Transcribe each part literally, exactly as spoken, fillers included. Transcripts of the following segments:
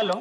Hello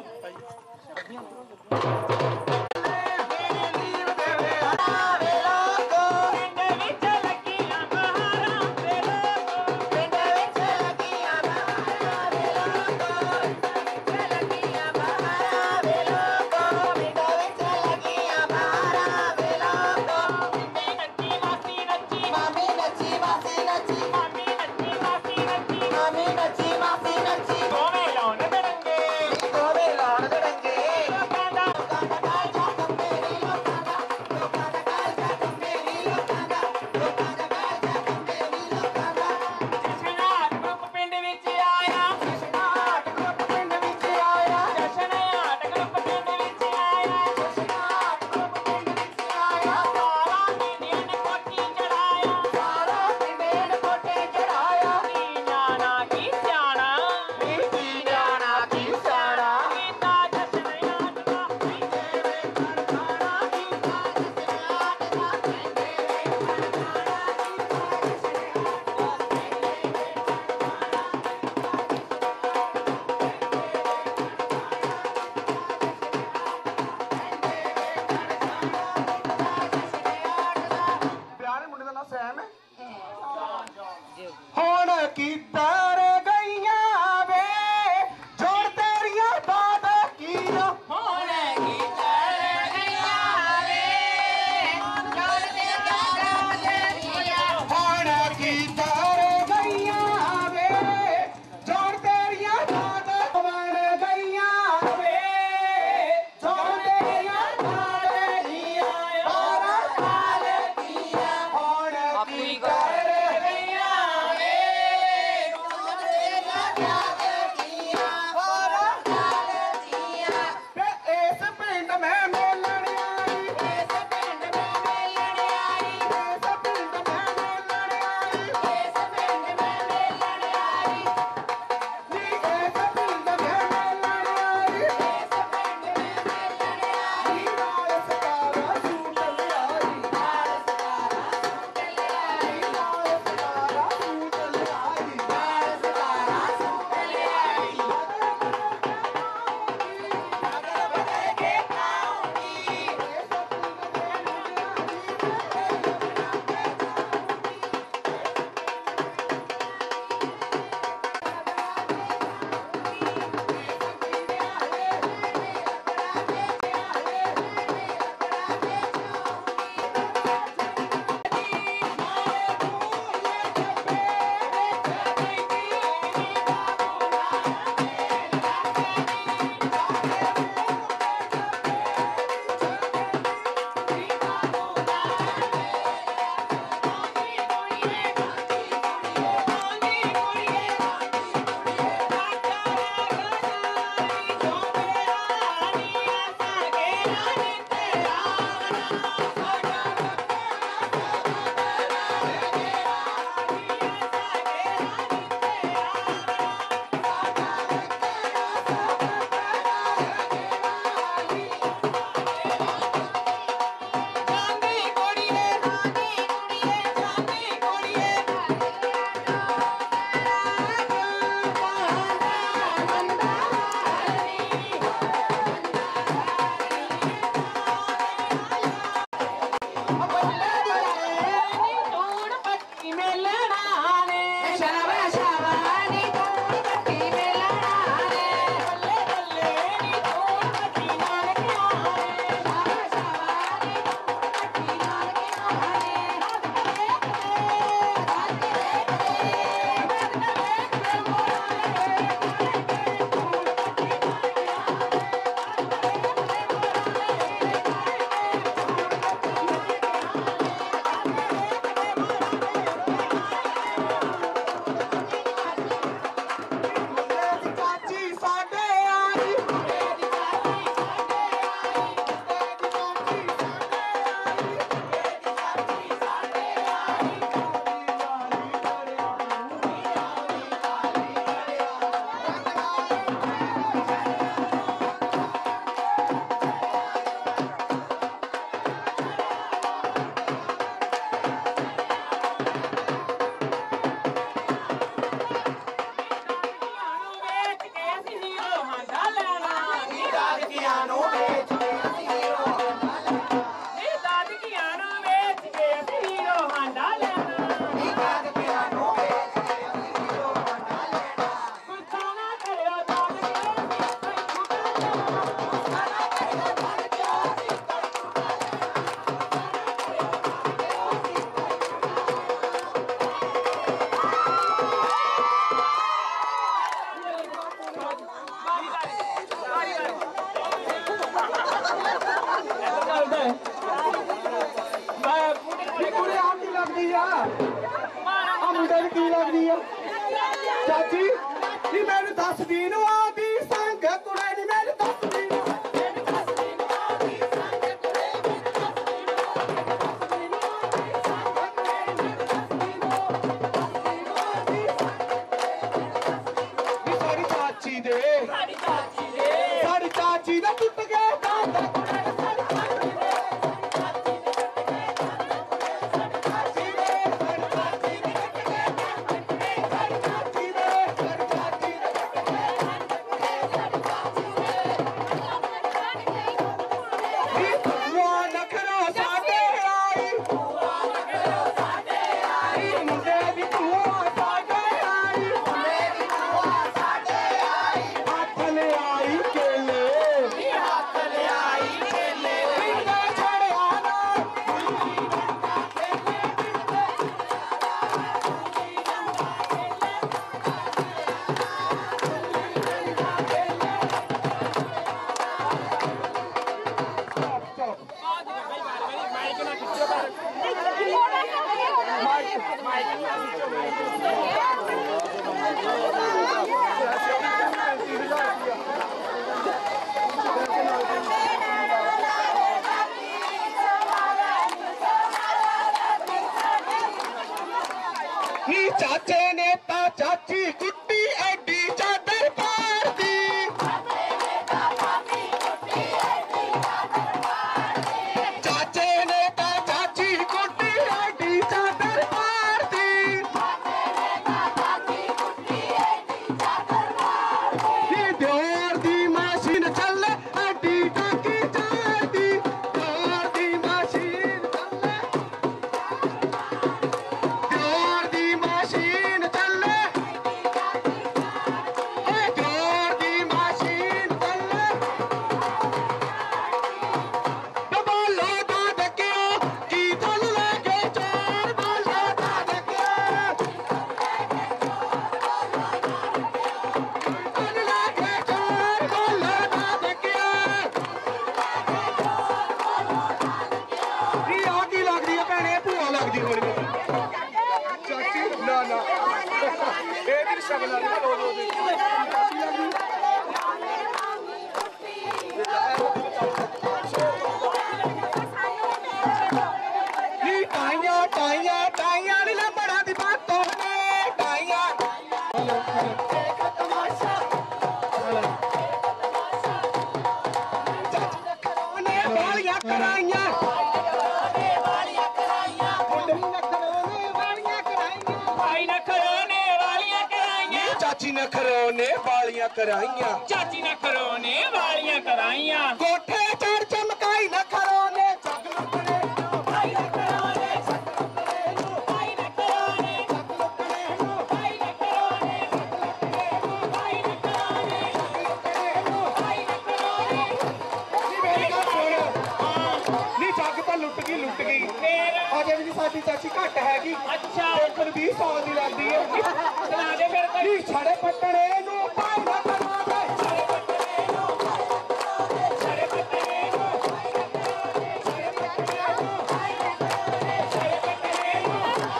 चाची नी मैनू दस दिन आदी संग कुड़े नी मैनू दस दिन चाची दा टुट गया चाचे ने ता चाची कुट्टी एडी चादर पार दी चाचे ने ता चाची कुट्टी एडी चादर पार दी दियोर दी मशीन चल एडी टाकी चार दी दियोर दी मशीन दियोर दी मशीन चले दियोर दी मशीन चले बोलो दाद क्यों की थल लगे चोर बोलो दाद क्यों थल लगे चोर बोलो दाद क्यों ये आगी लगदी है भैने भूआ लगदी होनी चाची ना ना ये भी शगल वाली रो रो दी नी टाइयां टाइयां टाइयां नी लंबड़ा दी बातों ने टाइयां देख तमाशा ने वालियां कराइयां चाची ने खरोने वालियां कराइयां चाची ने खरोने वालियां कराइयां कोठे चढ़ चमकाई न खरोने जग लुकने भाई ने खरोने भाई ने खरोने भाई ने खरोने भाई ने खरोने भाई ने खरोने नी मेरी गल सुन नी जग तो लुट गई लुट गई फिर अजे भी साडी चाची घट हैगी अच्छा एक बीस साल दी लगदी है सुना दे फिर कोई नी छड़े पटणे नू पाई न करवावे छड़े पटने नो छड़े पटने नो छड़े पटने नो छड़े पटने नो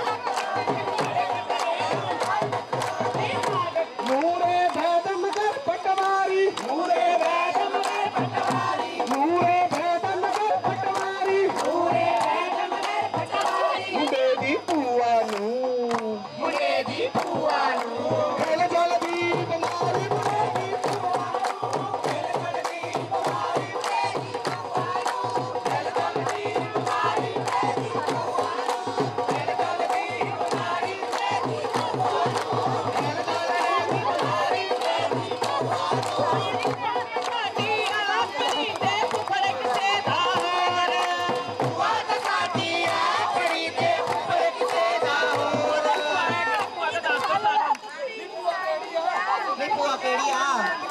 नूरे भैदम कर पटवारी नूरे वैदम कर पटवारी नूरे भैदम कर पटवारी नूरे वैदम कर पटवारी मुंडे दी भूआ नू मुंडे दी भूआ नू खेल जल्दी बीमारी मुंडे दी भूआ खेल जल्दी बीमारी तेरी भूआ नू खेल जल्दी बीमारी तेरी भूआ नू खेल जल्दी बीमारी तेरी भूआ नू खेल जल्दी बीमारी तेरी भूआ नू साडी अपनी ते फुफड़ किसे दा होर भूआ दा साडी अपनी ते फुफड़ किसे दा होर भूआ दा दस साल नी भूआ केड़ी आ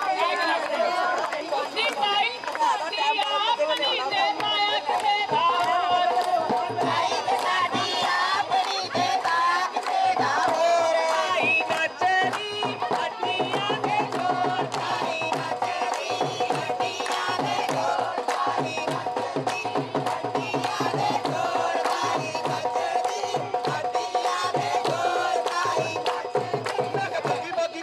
नी ताई साडी अपनी ते माया किसे दा होर ताई ते साडी अपनी ते ताक किसे दा होर ताई नचदी हड्डियां दे जोर ताई नचदी हड्डियां दे जोर ताई नचदी हड्डियां दे जोर ताई नचदी हड्डियां दे जोर ताई नचदी बगी बगी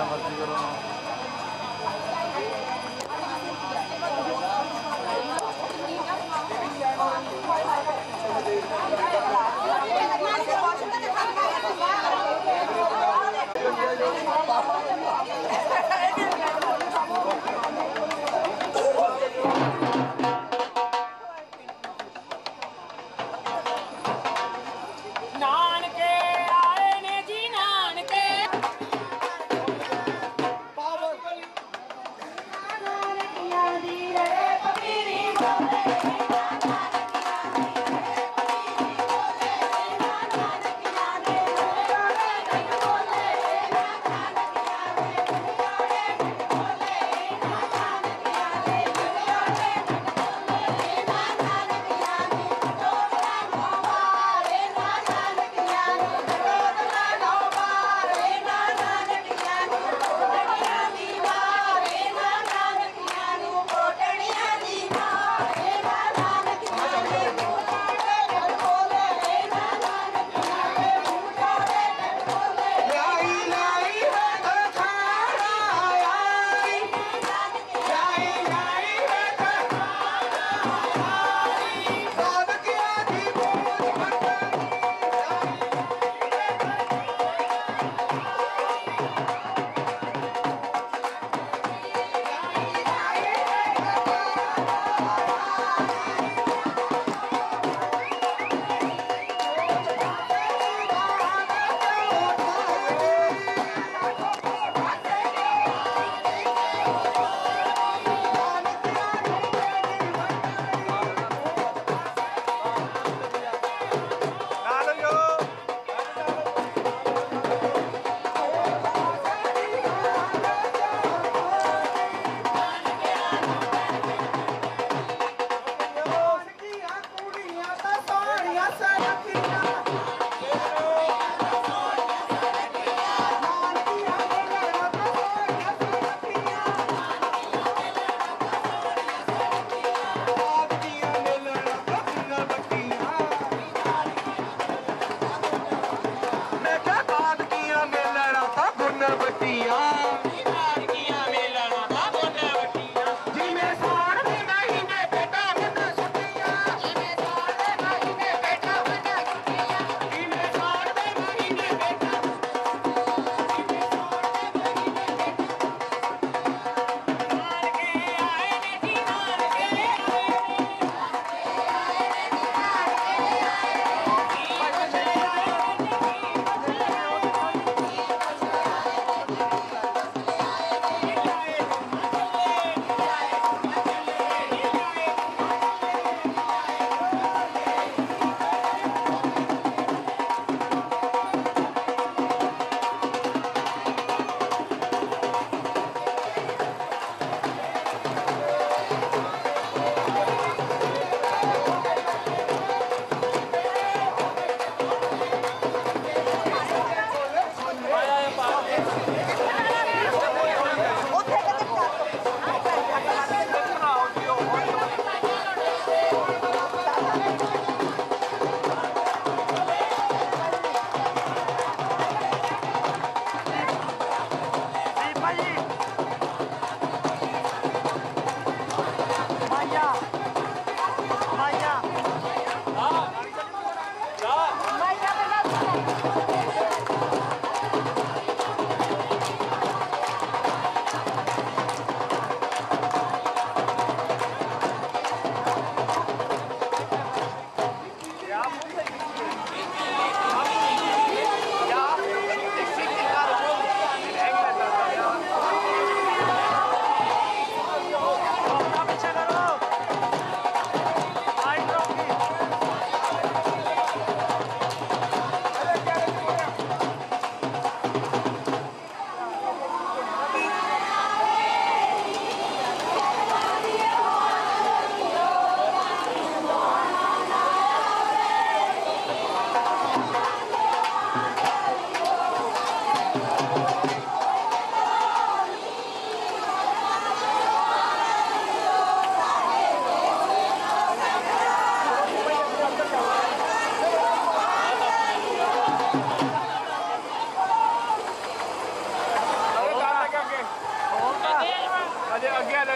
ਜਿੱਦਾਂ ਮਰਜ਼ੀ ਕਰੋ ਨਾ। ਨਾਨਕੇ ਆਏ ਨੇ ਜੀ ਨਾਨਕੇ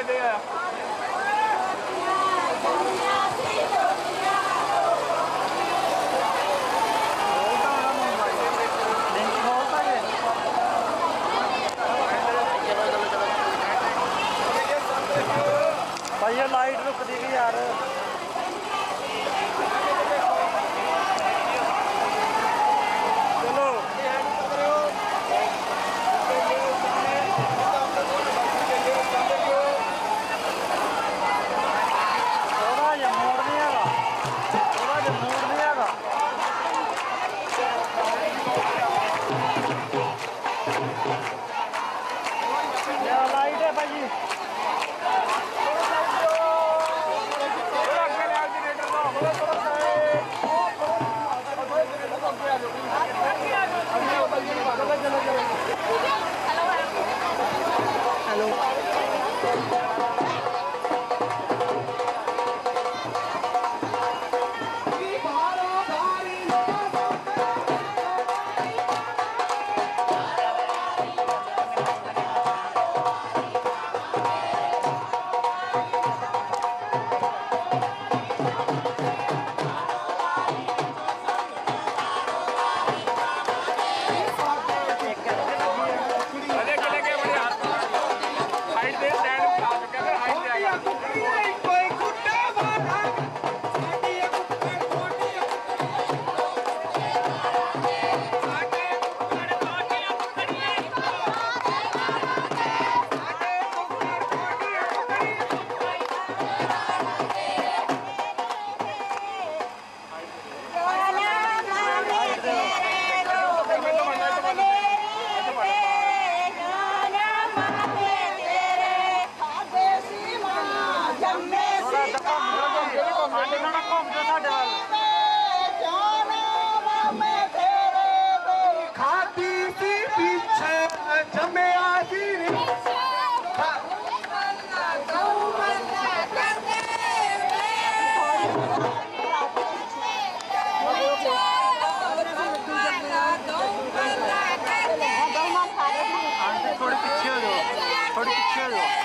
भाई ये लाइट रुकती भी यार चलो थोड़ा जा मोड़ नहीं आगा थोड़ा जा मोड़ नहीं आगा लाइट है भाई हेलो खाती सी पीछे जमे आजी थोड़ी पीछे हो जाओ थोड़ी पीछे हो जाओ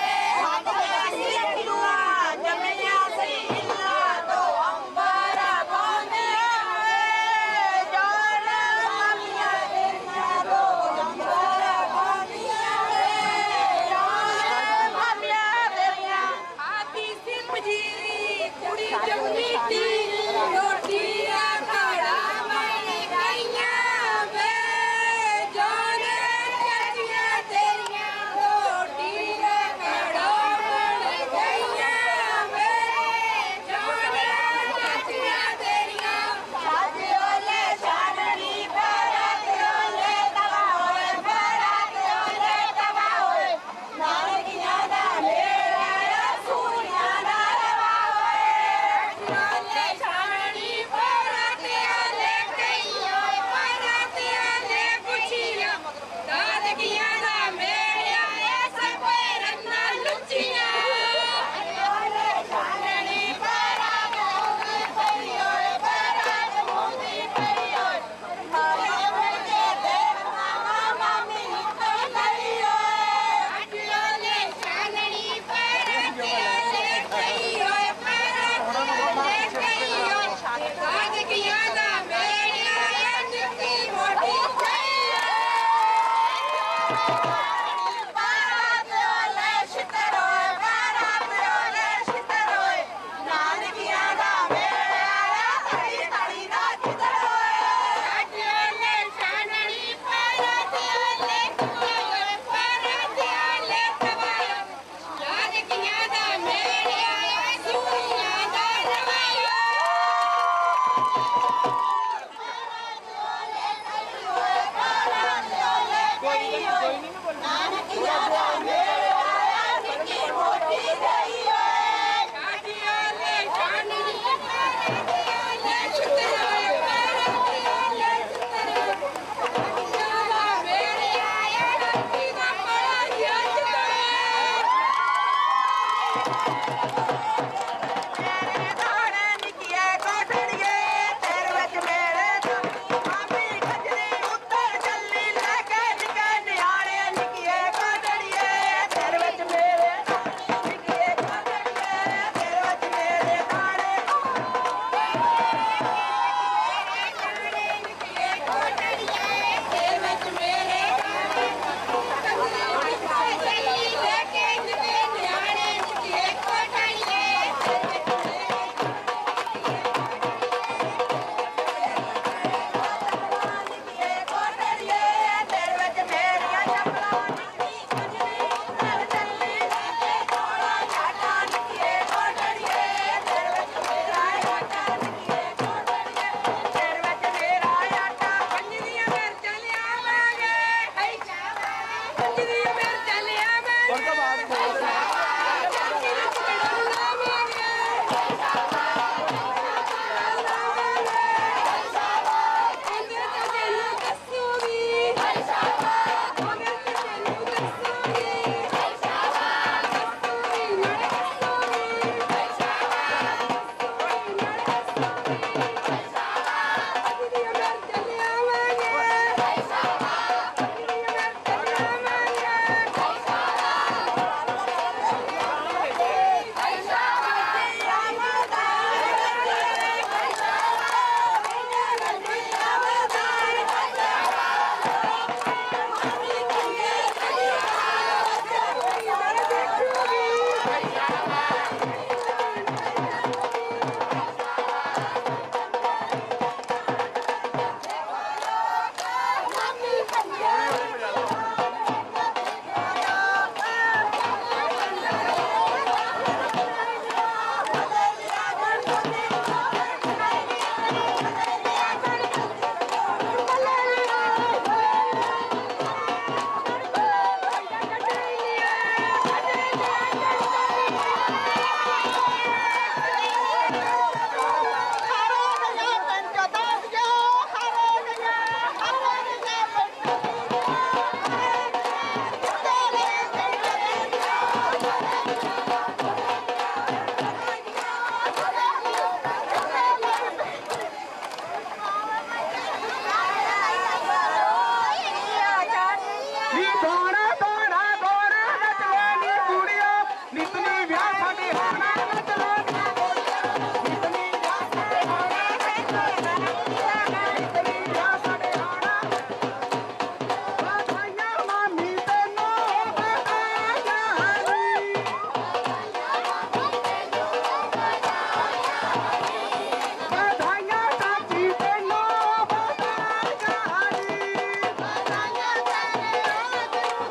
ਵਧਾਈਆਂ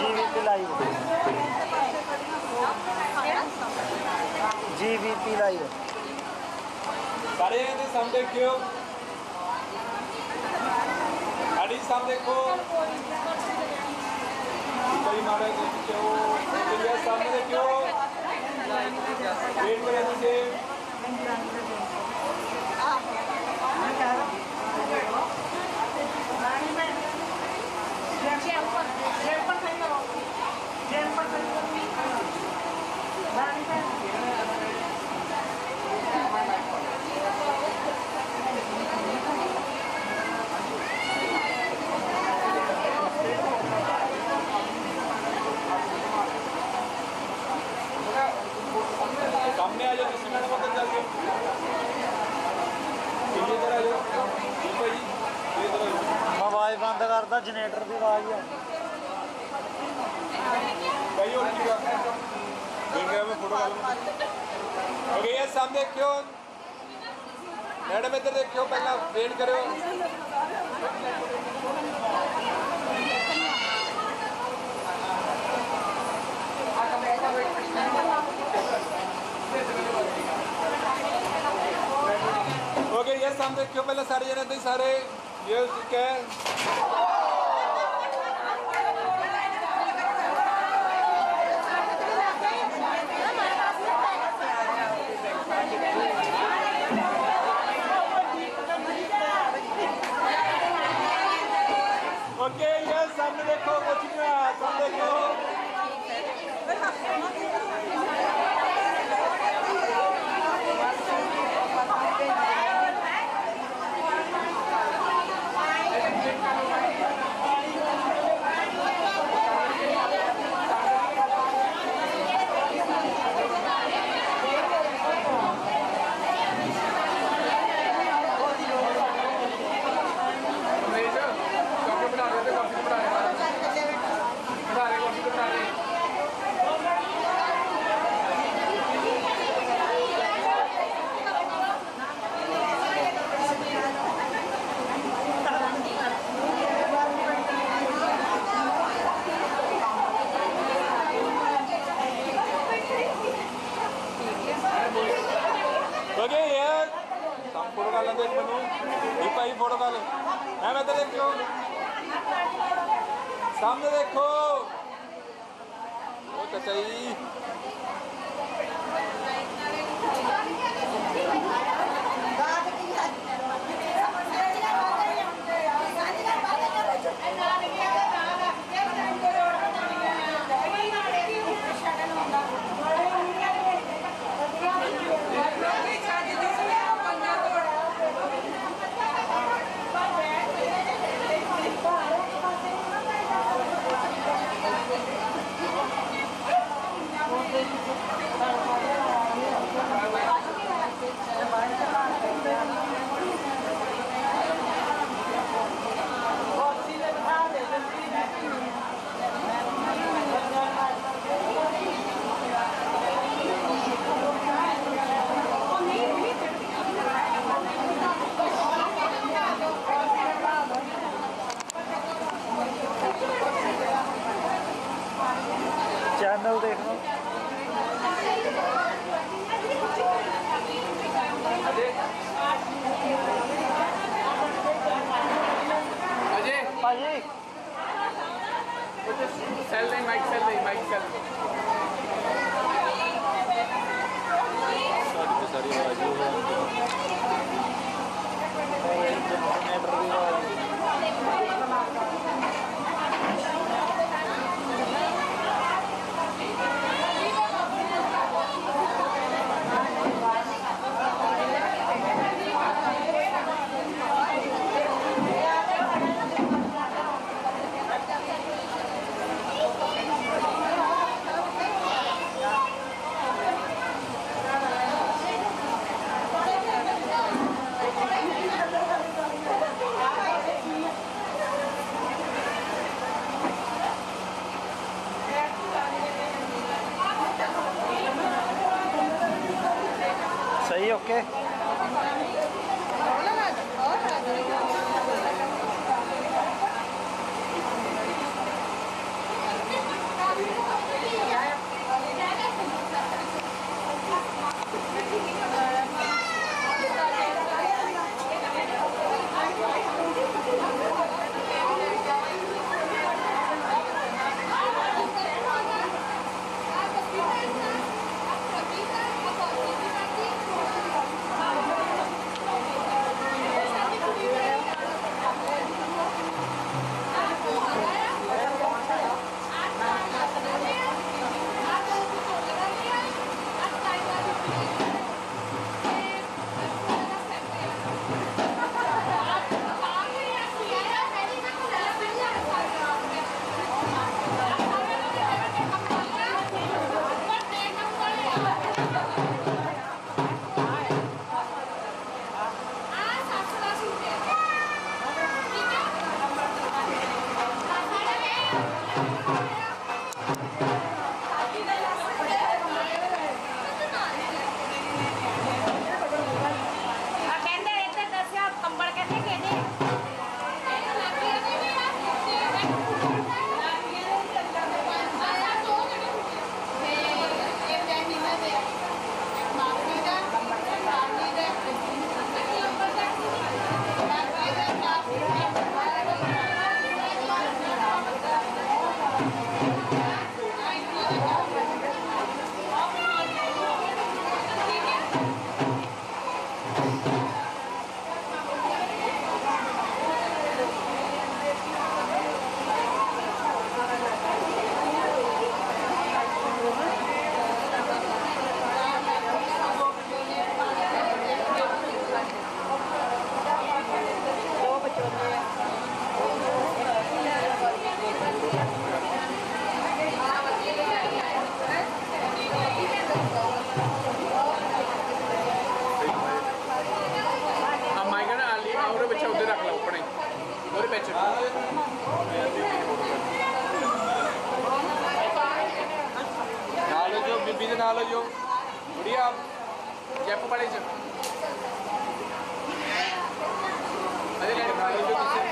जीवीपी लाइव जीवीपी लाइव सारे ने सब देखियो गाड़ी सब देखो कई मारे देखियो ये सामने देखियो वेट करें तुझे सामने आ जाओ किसी मैडम अंदर जाके ये इधर आ जाओ ये भाई ये इधर आ जाओ आवाज़ बंद करता जनरेटर की आवाज़ है भाई और की देख रहे हो फोटो डालो ओके ये सामने देखियो मैडम इधर देखियो पहला वेट करो ओके ये सामने देखियो पहले सारे जने थे सारे ये क्या है ओके ये सामने देखो कोचिंग सामने देखो ओके यार सब फोटो डाल देख मनु दीपा ही फोटो डाल मैं मैं देखो सामने देखो ओ चचाई चैनल देखना अजय भाजी सेल नहीं माइक सेल नहीं माइक सेल सारी सारी आवाज़ जनरेटर की आवाज़ लो जो गुड़िया जैप वाले च अरे बना लो जो पीछे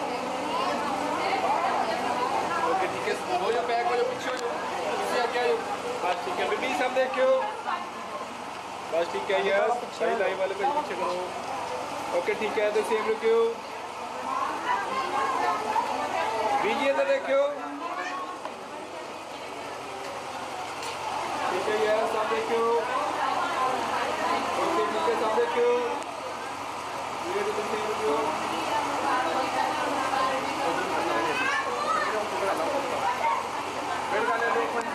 ओके ठीक है हो जो बैक हो जो पीछे हो जो पीछे आगे आ जाओ बस ठीक है बीबी सब देखियो बस ठीक है यार सही लाइव वाले पे पीछे करो ओके ठीक है तो सेम रुकियो बीजी इधर देखियो ठीक है यार सब देखियो ओके ठीक है सब देखियो ये तो सेम रुकियो वेट कर ले एक मिनट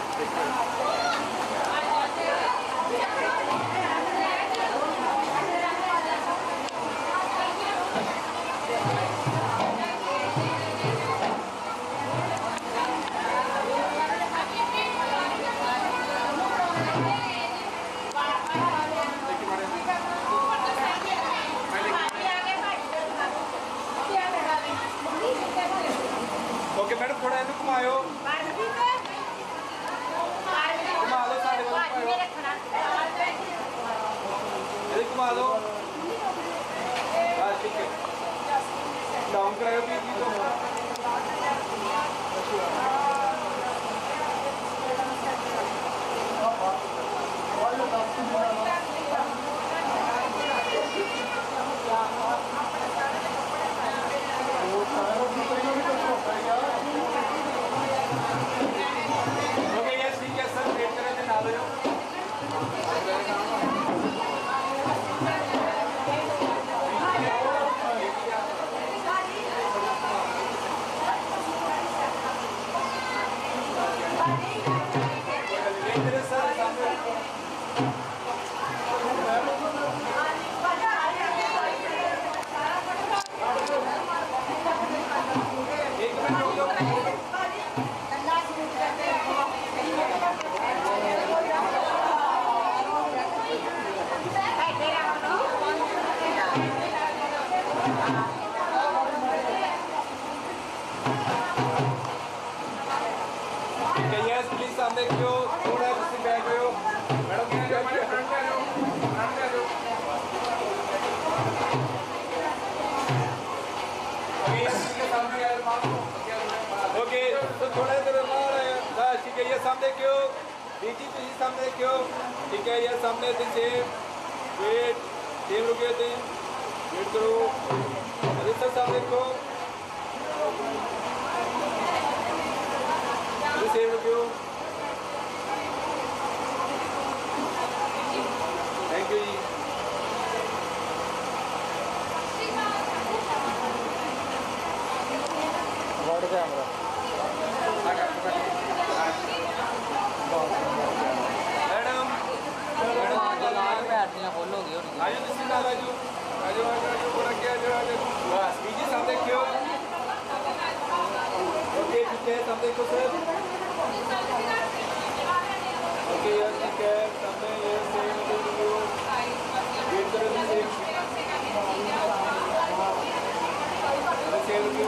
ओके मैडम थोड़ा इधर घुमाओ घुमा लो साढ़े वाला इधर घुमा लो बस ठीक है डाउन कराओ भी तो ओके यस ठीक है सर वेट करें तो डालो जो सामने क्यों थोड़ा इससे बैक हो मैडम क्या जाओ मैडम फ्रंट पे आ जाओ फ्रंट पे आ जाओ ओके इसके सामने यार मारो ओके तो थोड़ा इधर मार बस ठीक है ये सामने क्यों बीजी तो ये सामने क्यों ठीक है ये सामने से वेट सेम रुके थे वेट करो अरे सर सामने को सेम रुको थैंक यू जी वर्ड कैमरा मैडम खोलो गई आजो किसी का आजो आजो आजो पूरा क्या आजो आजो बस बीजी सब देखियो ओके ठीक है सब देखो सर ओके यार ठीक है सबने ये सेम देखो वेट करो सेम सेम देखो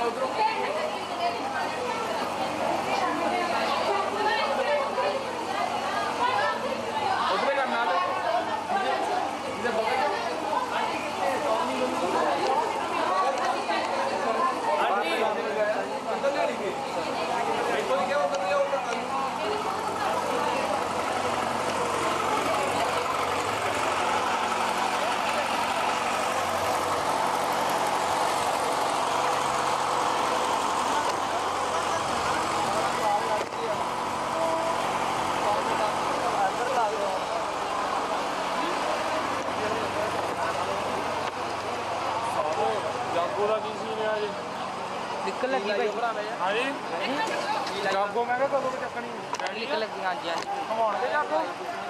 ਜਾਗੋ ਦਾ ਕੀ ਸੀ ਲਿਆ ਜੀ ਨਿਕਲ ਲੱਗੀ ਭਾਈ ਹਾਂਜੀ ਜਾਗੋ ਮੈਂ ਕਿਹਾ ਕਦੋਂ ਕੁ ਚੱਕਣੀ ਨਿਕਲ ਲੱਗੀ ਹਾਂਜੀ ਹਾਂਜੀ ਘਮਾਉਣਗੇ ਜਾਗੋ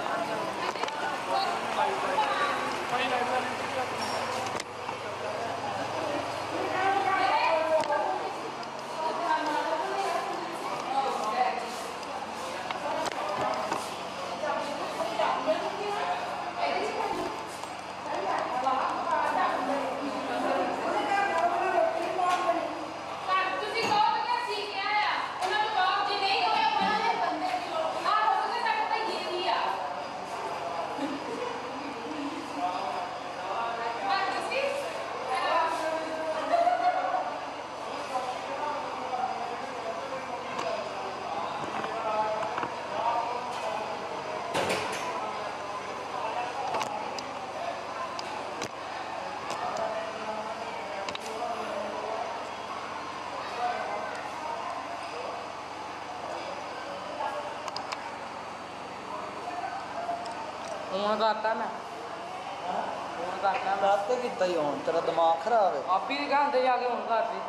ਫੋਨ ਕਰਤਾ ਮੈਂ ਫੋਨ ਕਰਤਾ ਮੈਂ ਦੱਸ ਤੇ ਕੀਤਾ ਹੀ ਹੁਣ ਤੇਰਾ ਦਿਮਾਗ ਖਰਾਬ ਹੈ ਆਪੀ ਦੇ ਘਰ ਜਾ ਕੇ ਹੁਣ ਕਰਤੇ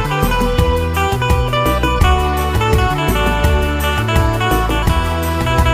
Thank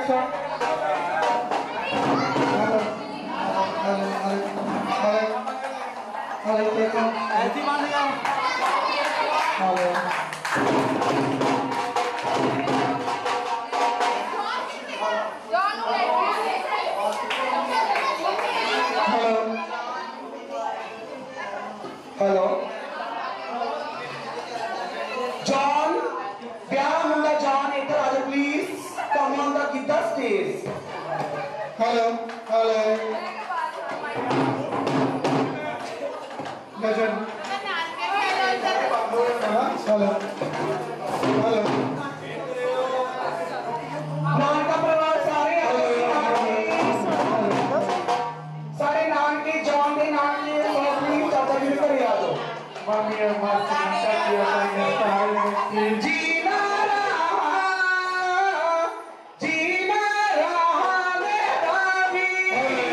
देखो देखो ऐसी मान लिया हेलो जॉन ब्याह मुंडा जॉन इधर आ जाओ please come on the Giddha stage hello hello legend hello hello नान का परिवार सारे सारे नान के जॉन के नान के प्लीज चाचा जी घर आ जाओ मामी मासी चाची जीना रहा जीना रहा मेरा भी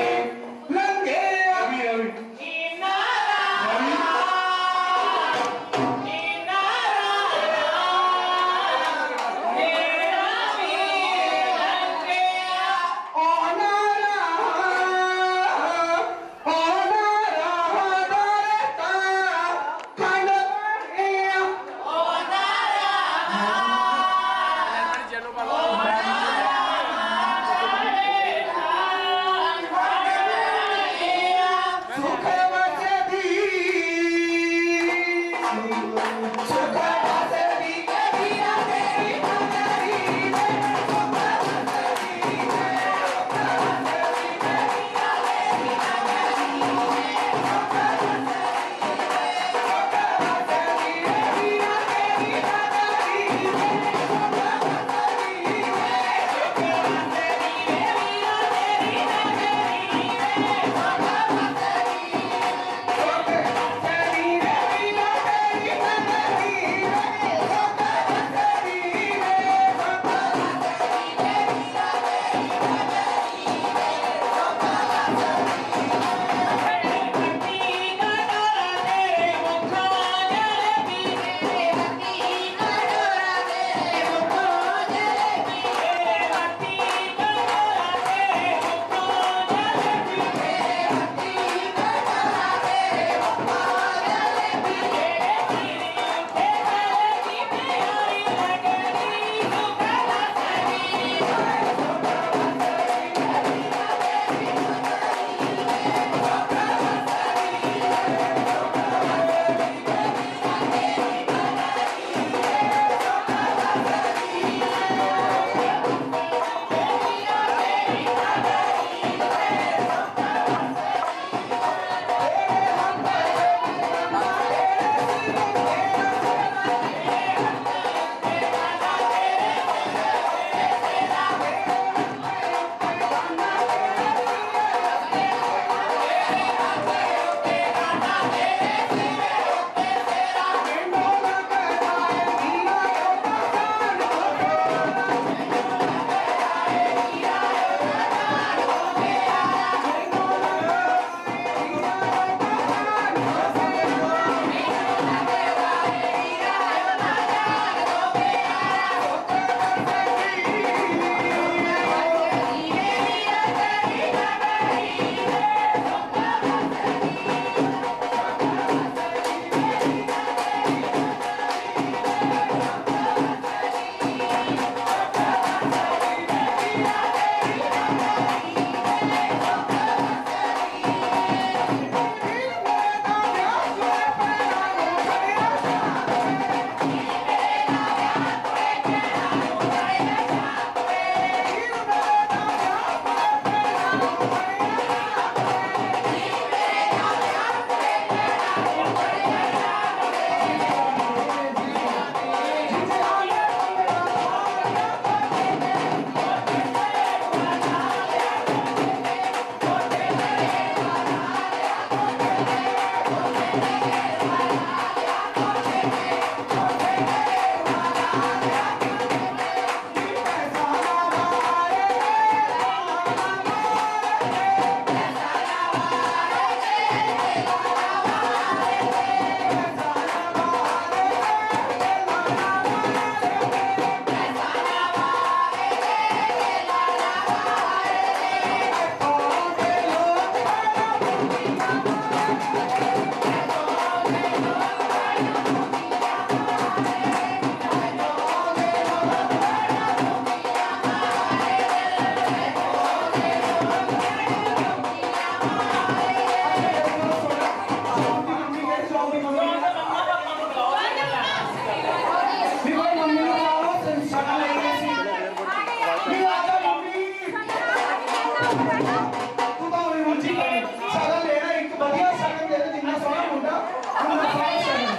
ਤੂੰ ਤਾਂ ਉਹੀ ਮੁੱਠੀ ਕਰੀ ਸਾਰਾ ਲੈਣਾ ਇੱਕ ਵਧੀਆ ਸ਼ਗਨ ਦੇ ਦੇ ਜਿੰਨਾ ਸੋਹਣਾ ਮੁੰਡਾ ਉਹਨਾਂ ਸੋਹਣਾ ਸ਼ਗਨ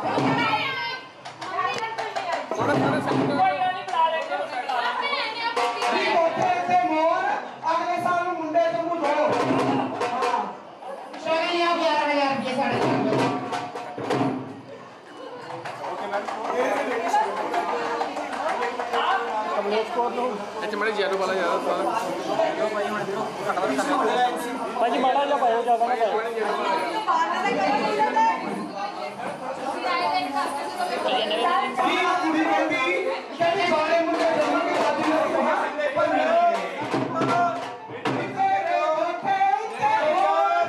ਥੋੜਾ ਥੋੜਾ ਸ਼ਗਨ ਵੀ ਕੋਠੇ ਤੇ ਮੋਰ ਅਗਲੇ ਸਾਲ ਨੂੰ ਮੁੰਡੇ ਨੂੰ ਦੋ ਹਾਂ ਸ਼ਗਨ ਲਿਆ ਗਿਆਰਾਂ ਹਜ਼ਾਰ ਰੁਪਏ ਸਾਡੇ ਕੋਲ ਇੱਥੇ ਮੜੇ ਜੈਲੋ ਵਾਲਾ ਜ਼ਿਆਦਾ ਸਾਰਾ ਭਾਜੀ ਮਾੜਾ ਜਿਹਾ ਪਾਇਓ ਜ਼ਿਆਦਾ ਨਾ ਪਾਇਓ ਵੀ ਕੁੜੀ ਕਹਿੰਦੀ ਕਹਿੰਦੀ ਬਾਰੇ ਮੁੰਡੇ ਜੰਮ ਕੇ ਸ਼ਾਦੀ ਨਹੀਂ ਕਹਾ ਪਰ ਨਹੀਂ ਤੇਰੇ ਕੋਠੇ ਉੱਤੇ ਹੋਰ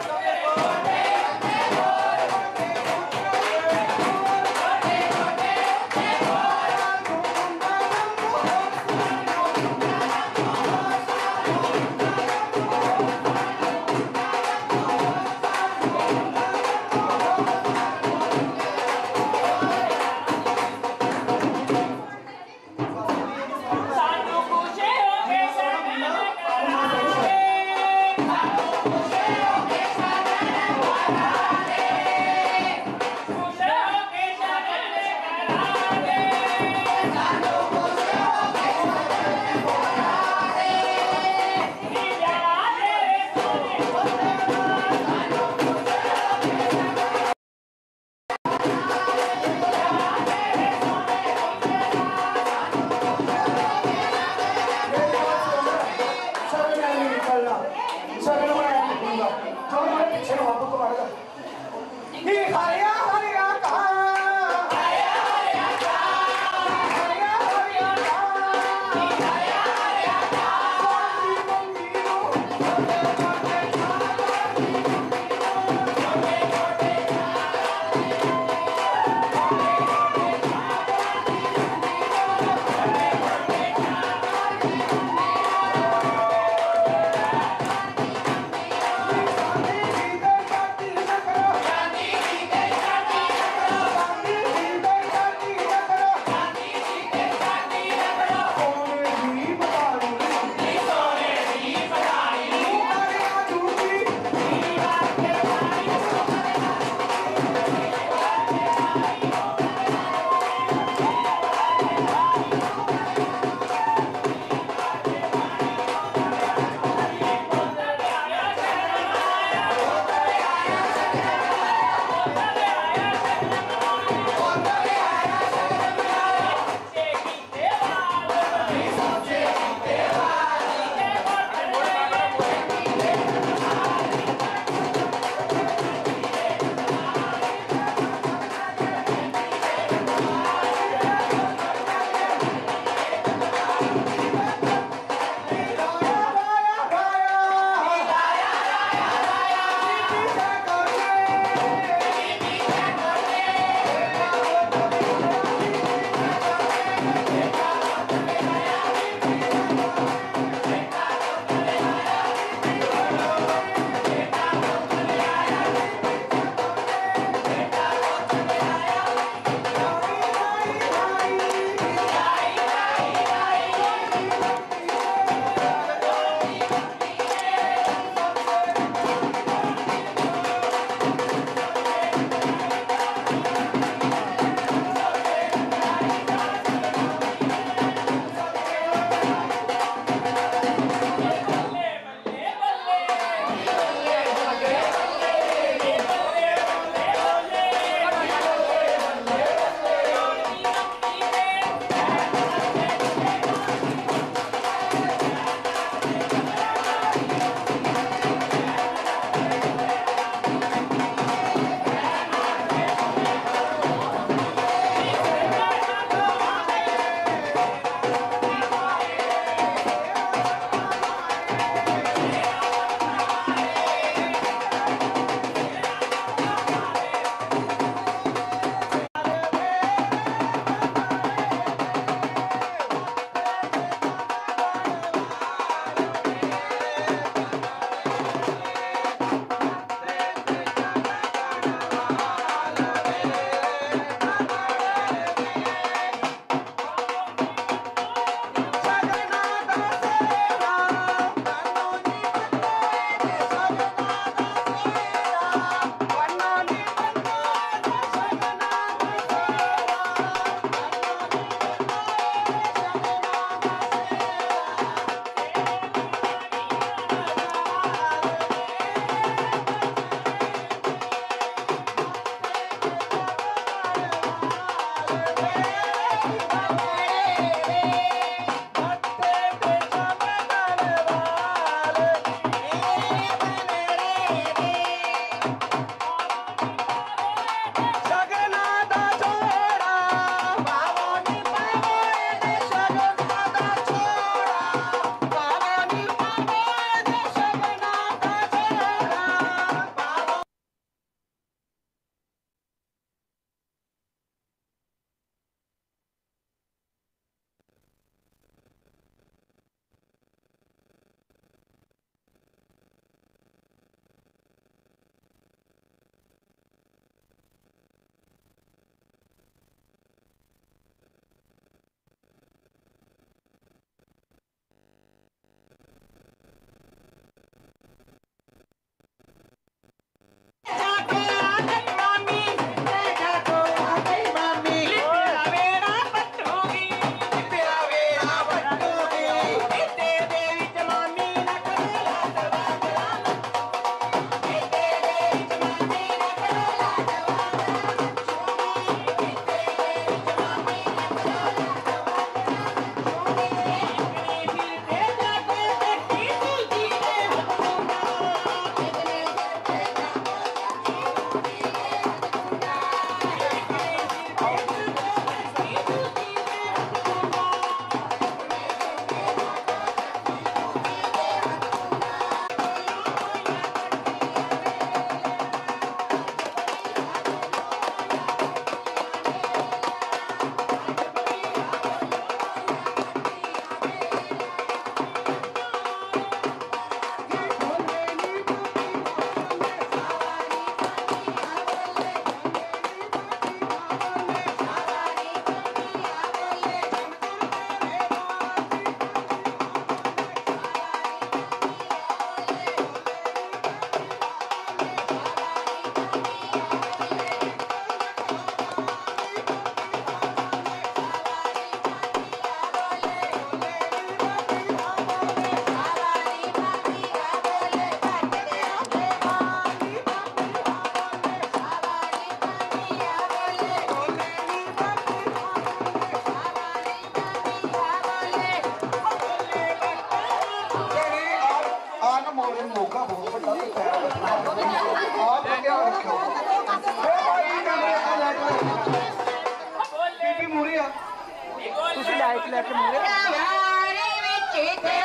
मोरे मौका बहुत बड़ा तो पैर बचना आप क्या रखो ए भाई कैमरे को लाइट बीबी मूरी आ ਤੁਸੀਂ ਲਾਈਟ ਲੈ ਕੇ ਮੁੰਡੇ यारे विच दे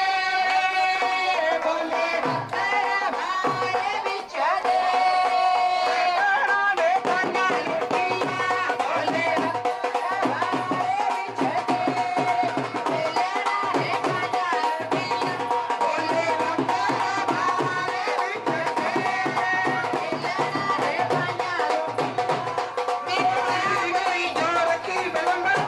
बोले हमारे विच दे ना ने बना लुटिया बोले हमारे विच दे लेना ने बना लुटिया बोले हमारे विच दे लेना ने बना लुटिया गई जोर की बेलंबर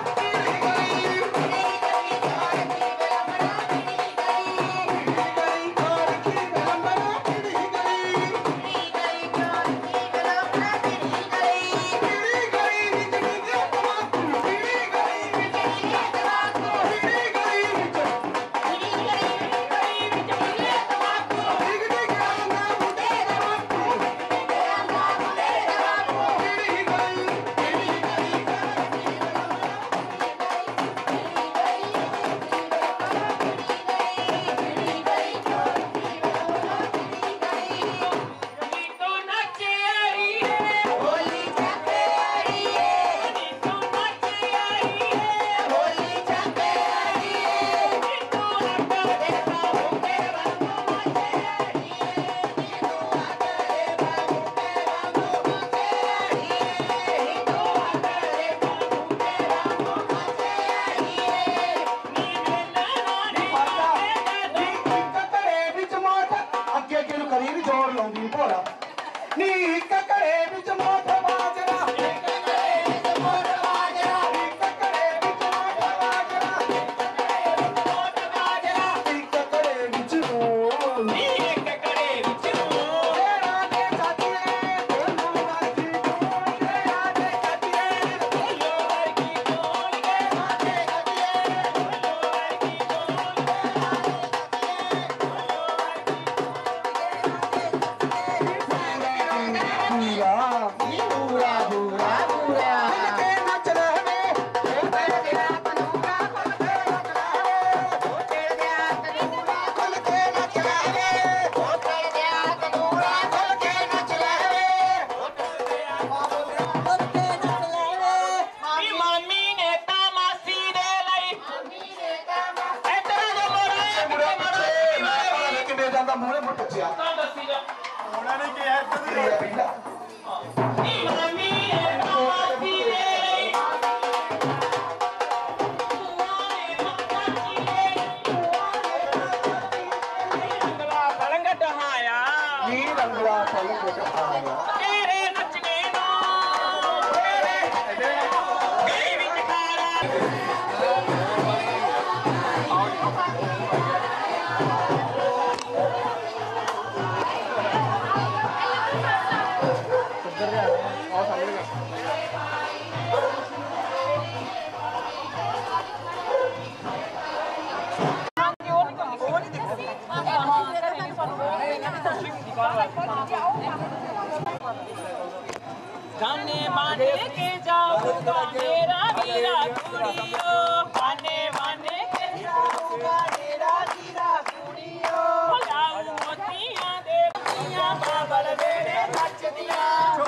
गाने माने के जाऊंगा मेरा वीरा कुड़ियो गाने माने के जाऊंगा मेरा वीरा कुड़ियो लाऊं मोतियां दे मोतियां बाबल बेड़े नच दिया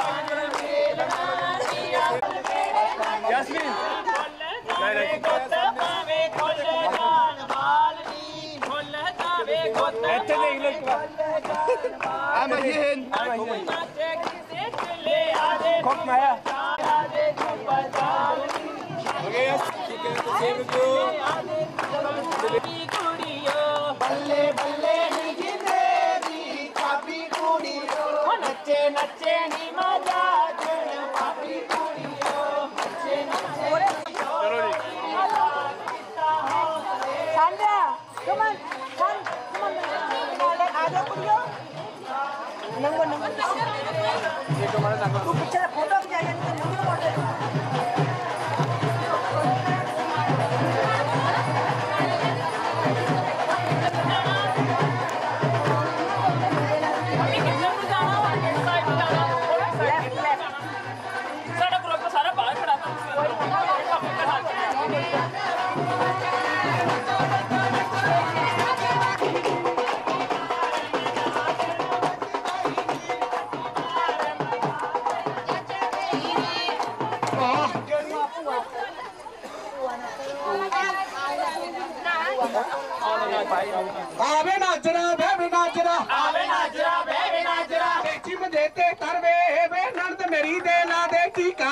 मेल दिया बेड़े यास्मीन गोत पावे खोल जान बालनी खोल जावे गोत ਇੱਥੇ ਦੇਖ ਲਓ ਇੱਕ ਵਾਰ ਆ ਮੈਂ ਇਹ नाचे किसे चले आजे ਕੋਕ ਮਾਇਆ आजे छुपा जालनी कुड़ियो बल्ले बल्ले नी जिंदगी पापी कुड़ियो नचे नचे नी मजा जन पापी कुड़ियो नचे नचे चलो जी Sandra, come on, come, come on, आजा कुड़ियो, नंबर नंबर, तू पिक्चर फोटो भी जाएगा तो नंबर फोटो ਦੇ ਤੇ ਤਰਵੇ ਵੇ ਨਰਦ ਮੇਰੀ ਦੇ ਲਾ ਦੇ ਟੀਕਾ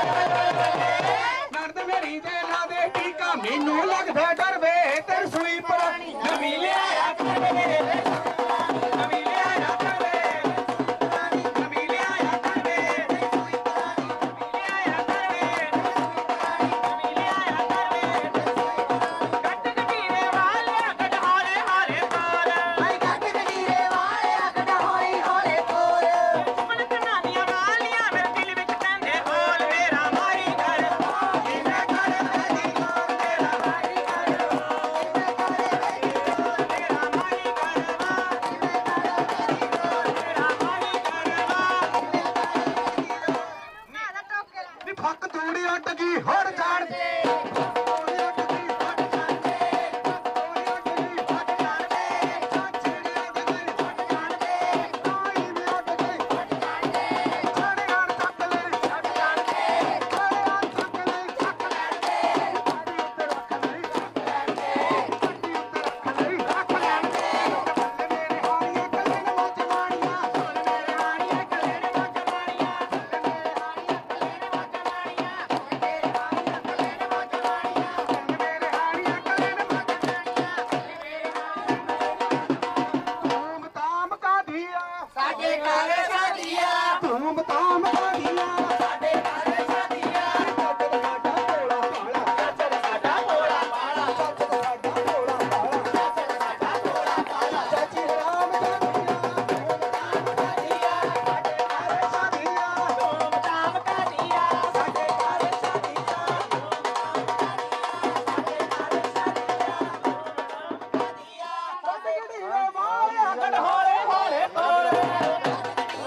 ਨਰਦ ਮੇਰੀ ਦੇ ਲਾ ਦੇ ਟੀਕਾ ਮੈਨੂੰ ਲੱਗਦਾ ਡਰ ਵੇ ਤੇਰੀ ਸੂਈ ਪੁਰਾਣੀ ਨਵੀਂ ਲਿਆਇਆ ਕਰਵੇ ਨਵੀਂ ਲਿਆਇਆ ਕਰਵੇ ਨਵੀਂ ਲਿਆਇਆ ਕਰਵੇ ਸੂਈ ਪੁਰਾਣੀ ਨਵੀਂ ਲਿਆਇਆ ਕਰਵੇ ਨਵੀਂ ਲਿਆਇਆ ਕਰਵੇ ਗੱਟ ਗਟੀਰੇ ਵਾਲਿਆ ਗੱਡ ਹਾਰੇ ਹਾਰੇ ਪਾਰ ਆਈ ਗੱਟ ਗਡੀਰੇ ਵਾਲਿਆ ਗੱਡ ਹੋਈ ਹੋਲੇ ਕੋਲ ਮਨ ਕਨਾਨੀਆਂ ਵਾਲੀਆਂ ਮੇਰੇ ਦਿਲ ਵਿੱਚ ਪੈਂਦੇ ਹੋਲ ਮੇਰਾ ਮਾਰੀ ਕਰ ਜਿਵੇਂ ਕਰ ਬੈਦੀ ਮੇਰਾ ਮਾਰੀ ਕਰ ਜਿਵੇਂ ਕਰ ਬੈਦੀ ਮੇਰਾ ਮਾਰੀ ਕਰਵਾ ਜਿਵੇਂ ਕਰ ਬੈਦੀ ਮੇਰਾ ਮਾਰੀ ਕਰਵਾ ਨਾਲਾ ਟੋਕੇ ਨੀ ਫੱਕ ਤੂੜੀ ਉੱਡ ਗਈ ਹੁਣ ਜਾਣ ਦੇ ਤੂੜੀ ਉੱਡ ਗਈ ਹੁਣ ਜਾਣ ਦੇ ਤੂੜੀ ਉੱਡ ਗਈ ਹੁਣ ਜਾਣ ਦੇ ਚਾਚੜੀ ਉੱਡ ਗਈ ਹੁਣ ਜਾਣ ਦੇ ਕੋਈ ਵੀ ਉੱਡ ਗਈ ਹੁਣ ਜਾਣ ਦੇ ਛੜੇ ਆਣ ਤੱਕ ਲੈ ਛੱਡ ਜਾਣ ਦੇ ਛੜੇ ਆਣ ਤੱਕ ਲੈ ਛੱਕ ਲੈਣ ਦੇ ਛੱਡੀ ਉੱਤੇ ਰੱਖ ਲਈ ਛੱਕ ਲੈਣ ਦੇ ਛੱਡੀ ਉੱਤੇ ਰੱਖ ਲਈ ਛੱਕ ਲੈਣ ਦੇ ਬੱਲੇ ਮੇਰੇ ਹਾਣੀਆਂ ਕੱਲੇ ਨੇ ਮੋਚ ਮਾਣੀਆਂ ਬੱਲੇ ਮੇਰੇ ਹਾਣੀਆਂ ਕੱਲੇ ਨੇ ਮੋਚ ਮਾਣੀਆਂ ਬੱਲੇ ਮੇਰੇ ਹਾਣੀਆਂ ਕੱਲੇ ਨੇ ਮੋਚ ਮਾਣੀਆਂ ਮੇਰੇ ਹਾਣੀਆਂ ਕੱਲੇ ਨੇ ਮੋਚ ਮਾਣੀਆਂ ਮੇਰੇ ਹਾਣੀਆਂ ਕੱਲੇ ਨੇ ਮੋਚ ਮਾਣੀਆਂ ਧੂਮ ਤਾਮ ਕਾਢੀਆ ਸਾਡੇ ਘਰ ਸਾਡੀਆ ਧੂਮ ਤਾਮ ਕਾਢੀਆ ਸਾਡੇ ਘਰ ਸਾਡੀਆ ਚਾਚਾ ਦਾ ਸਾਡਾ ਭੋਲਾ ਭਾਲਾ ਚਾਚਾ ਸਾਡਾ ਭੋਲਾ ਭਾਲਾ ਚਾਚਾ ਦਾ ਸਾਡਾ ਭੋਲਾ ਭਾਲਾ ਚਾਚਾ ਸਾਡਾ ਭੋਲਾ ਭਾਲਾ ਚਾਚੀ ਰਾਮ ਜਾਨੀਆ ਸਾਡੀਆ ਸਾਡੇ ਘਰ ਸਾਡੀਆ ਧੂਮ ਧਾਮ ਕਾਡੀਆ ਸਾਡੇ ਘਰ ਸਾਡੀਆ ਸਾਡੇ ਗੜੀਏ ਵਾਲਿਆ ਗੜ ਹੋਲੇ ਹੋਲੇ ਕੋਲ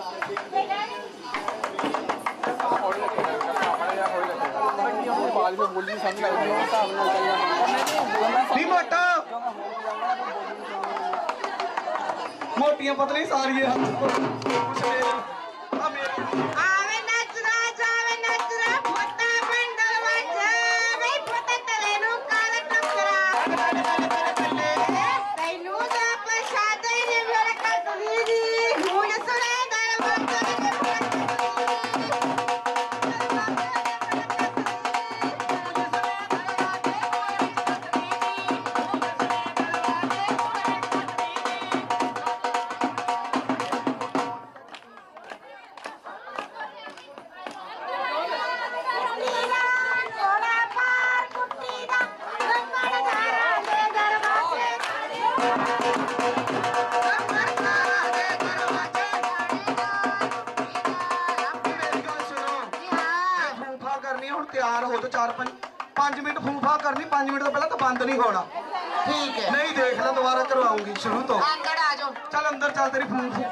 ਨੀ ਮੋਟਾ ਮੋਟੀਆਂ ਪਤਲੀ ਸਾਰੀਆਂ ਆ ਮੇਰੇ ਆਵੇ ਨੱਚਦਾ ਜਾਵੇ ਨੱਚਦਾ ਫੋਟਾ ਬੰਡਲ ਵੱਜ ਵੇ ਫੋਟਾ ਤਲੇ ਨੂੰ ਕਾਲ ਟੱਕਰਾ ਤੈਨੂੰ ਦਾ ਪਛਾਦੇ ਨੇ ਮੇਰੇ ਕਤਲੀ ਦੀ ਹੁਣ ਸੁਣੇ ਤਿਆਰ ਹੋ ਜਾ ਚਾਰ ਪੰਜ ਪੰਜ ਮਿੰਟ ਫੂਫਾ ਕਰਨੀ ਪੰਜ ਮਿੰਟ ਤੋਂ ਪਹਿਲਾਂ ਤਾਂ ਬੰਦ ਨਹੀਂ ਹੋਣਾ ਠੀਕ ਹੈ ਨਹੀਂ ਦੇਖ ਲੈ ਦੁਬਾਰਾ ਕਰਵਾਉਂਗੀ ਸ਼ੁਰੂ ਤੋਂ ਅੰਦਰ ਆ ਜਾਓ ਚੱਲ ਅੰਦਰ ਚੱਲ ਤੇਰੀ ਫੂਫੂ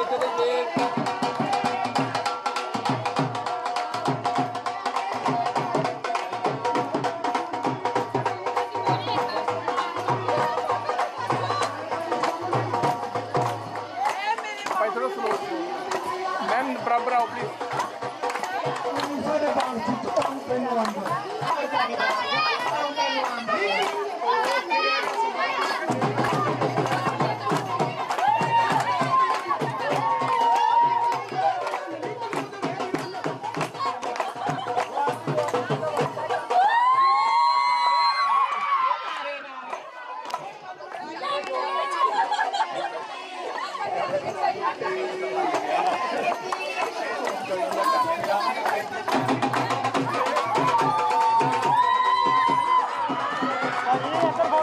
चौथे ते छे मैम बराबर आओ प्लीज ਭਾਜੀ ਇੱਧਰ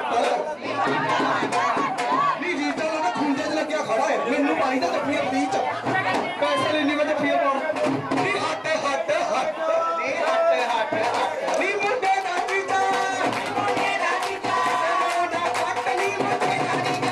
ਨੀ ਜੀ ਚਲੋ ਨਾ ਖੁੰਝੇ 'ਚ ਲੱਗਿਆ ਖੜਾ ਹੈ ਮੈਨੂੰ ਪਾਣੀ ਦਾ ਜੱਫੀਆਂ ਵੀਹ ਚ ਪੈਸੇ ਲੈਣੀ ਮੈਂ ਜੱਫੀਆਂ ਪਾਉਣ ਨੀ ਹੱਟ ਹੱਟ ਹੱਟ ਨੀ ਹੱਟ ਹੱਟ ਹੱਟ ਨੀ ਮੁੰਡੇ ਦਾ ਪੀਤਾ ਮੁੰਡੇ ਦਾ ਪੀਤਾ ਦਾ ਕੱਟ ਨੀ ਮੁੰਡੇ ਦਾ ਪੀਤਾ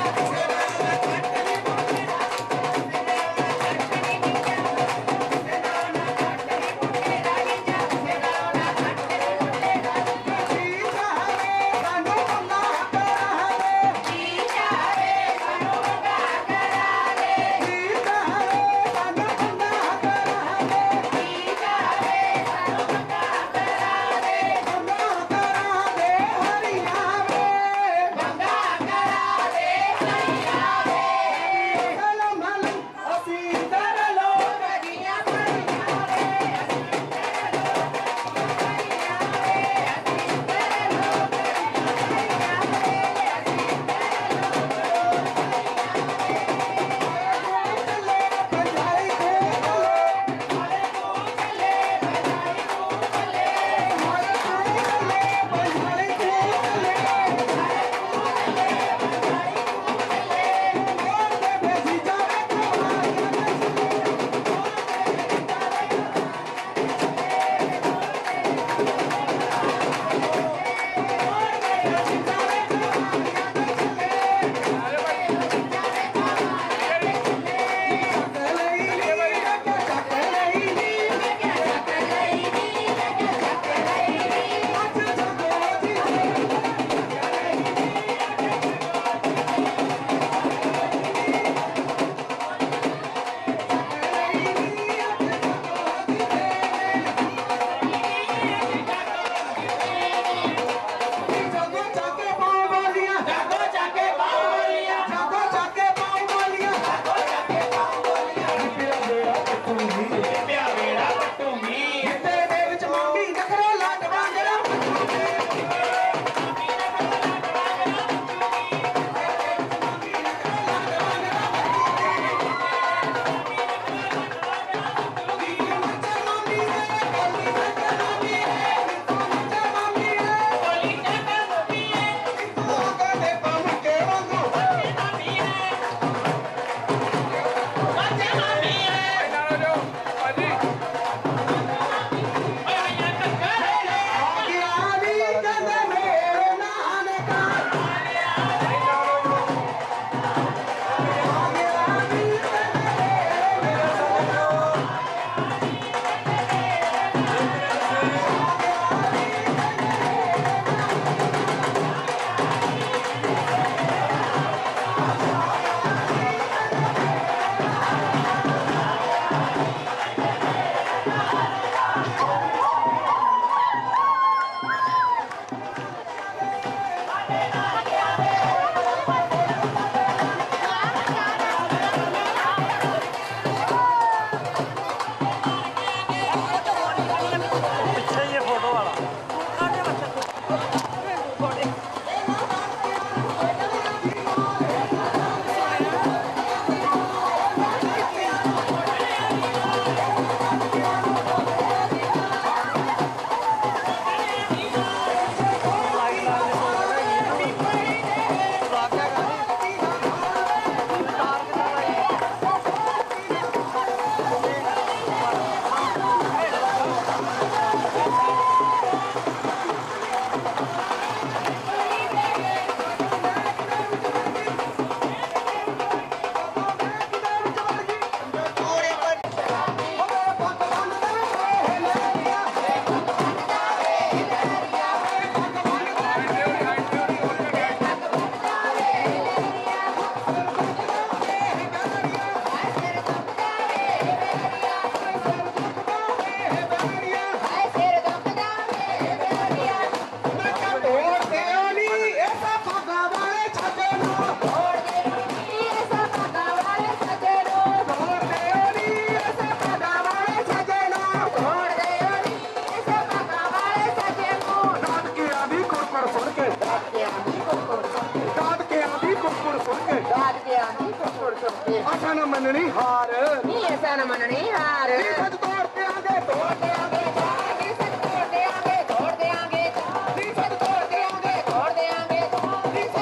ऐसा न मननी हार नहीं ऐसा न मननी हार सच तोड़ के आगे तोड़ के आगे सच तोड़ के आगे तोड़ दे आगे सच तोड़ के आगे तोड़ दे आगे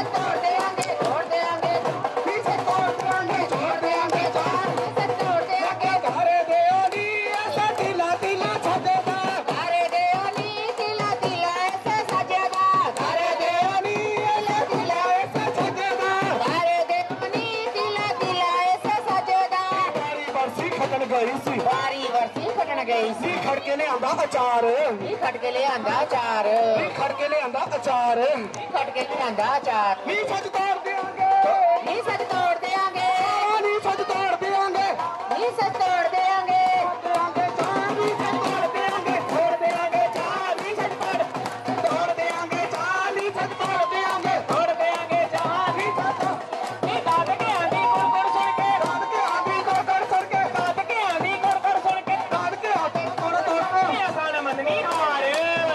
ਖੜਕੇ ਲਿਆਂਦਾ ਅਚਾਰ ਨੀ ਖਟਕੇ ਲਿਆਂਦਾ ਅਚਾਰ ਨੀ ਖੜਕੇ ਲਿਆਂਦਾ ਅਚਾਰ ਨੀ ਖਟਕੇ ਲਿਆਂਦਾ ਅਚਾਰ ਨੀ ਸੱਚ ਤੋੜ ਦਿਆਂਗੇ ਨੀ ਸੱਚ ਤੋੜ ਦਿਆਂਗੇ ਨੀ ਸੱਚ ਤੋੜ ਦਿਆਂਗੇ ਨੀ ਸੱਚ ਤੋੜ ਦਿਆਂਗੇ ਦਿਆਂਗੇ ਚਾਹ ਨੀ ਸੱਚ ਤੋੜ ਦਿਆਂਗੇ ਤੋੜ ਦਿਆਂਗੇ ਚਾਹ ਨੀ ਸੱਚ ਤੋੜ ਤੋੜ ਦਿਆਂਗੇ ਚਾਹ ਨੀ ਸੱਚ ਤੋੜ ਦਿਆਂਗੇ ਤੋੜ ਦਿਆਂਗੇ ਚਾਹ ਨੀ ਸੱਚ ਨੀ ਦਾਦ ਕੇ ਆਂਦੀ ਗੁੜ ਗੁੜ ਸੁਣ ਕੇ ਦਾਦ ਕੇ ਆਂਦੀ ਕੋੜ ਕੋੜ ਸੁਣ ਕੇ ਦਾਦ ਕੇ ਆਂਦੀ ਗੁੜ ਗੁੜ ਸੁਣ ਕੇ ਦਾਦ ਕੇ ਆਂਦੀ ਕੋੜ ਕੋੜ ਸੁਣ ਕੇ ਆਸਾਨ ਮੰਨਣੀ ਹਾਰ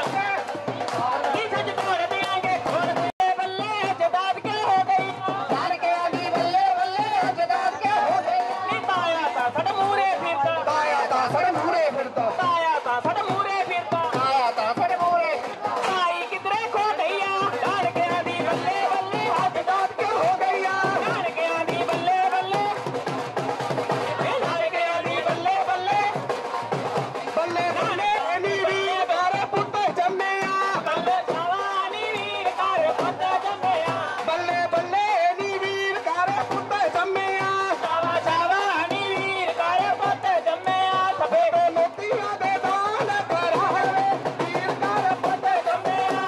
ਨੀ ਸੱਚ ਤੋੜ ਦਿਆਂਗੇ ਤੋੜ ਦੇ ਬੱਲੇ ਅੱਜ ਦਾਦ ਕੇ ਹੋ ਗਈ ਦਾਰ ਕੇ ਆਂਦੀ ਬੱਲੇ ਬੱਲੇ ਅੱਜ ਦਾਦ ਕੇ ਹੋ ਗਈ ਨੀ ਤਾਇਆ ਤਾਂ ਸੜ ਮੂਰੇ ਫਿਰਦਾ ਤਾਇਆ ਤਾਂ ਸੜ ਮੂਰੇ ਫਿਰਦਾ ਤਾਇਆ ਤਾਂ ਸੜ ਮੂਰੇ ਫਿਰਦਾ ਆਇਆ ਤਾਂ ਫੜ ਮੂਰੇ ਤਾਈ ਕਿਧਰੇ ਖੋ ਗਈਆ ਦਾਦ ਕੇ ਆਂਦੀ ਬੱਲੇ ਬੱਲੇ ਅੱਜ ਦਾਦ ਕੇ ਹੋ ਗਈਆ ਦਾਦ ਕੇ ਆਂਦੀ ਬੱਲੇ ਬੱਲੇ ਇਹ ਦਾਦ ਕੇ ਆਂਦੀ ਬੱਲੇ ਬੱਲੇ ਬੱਲੇ ਬੱਲੇ ਨੀ ਵੀ ਬਾਰੇ ਪੁੱਤ ਜੰਮਿਆ ਬੱਲੇ ਸ਼ਾਵਾਨੀ ਵੀਰ ਘਰ ਪੁੱਤ ਜੰਮਿਆ ਬੱਲੇ ਬੱਲੇ ਨੀ ਵੀਰ ਘਰ ਪੁੱਤ ਜੰਮਿਆ ਸ਼ਾਵਾ ਸ਼ਾਵਾਨੀ ਵੀਰ ਘਰ ਪੁੱਤ ਜੰਮਿਆ ਸਭੇ ਮੋਤੀਆਂ ਦੇ ਦਾਨ ਕਰਾਵੇ ਵੀਰ ਘਰ ਪੁੱਤ ਜੰਮਿਆ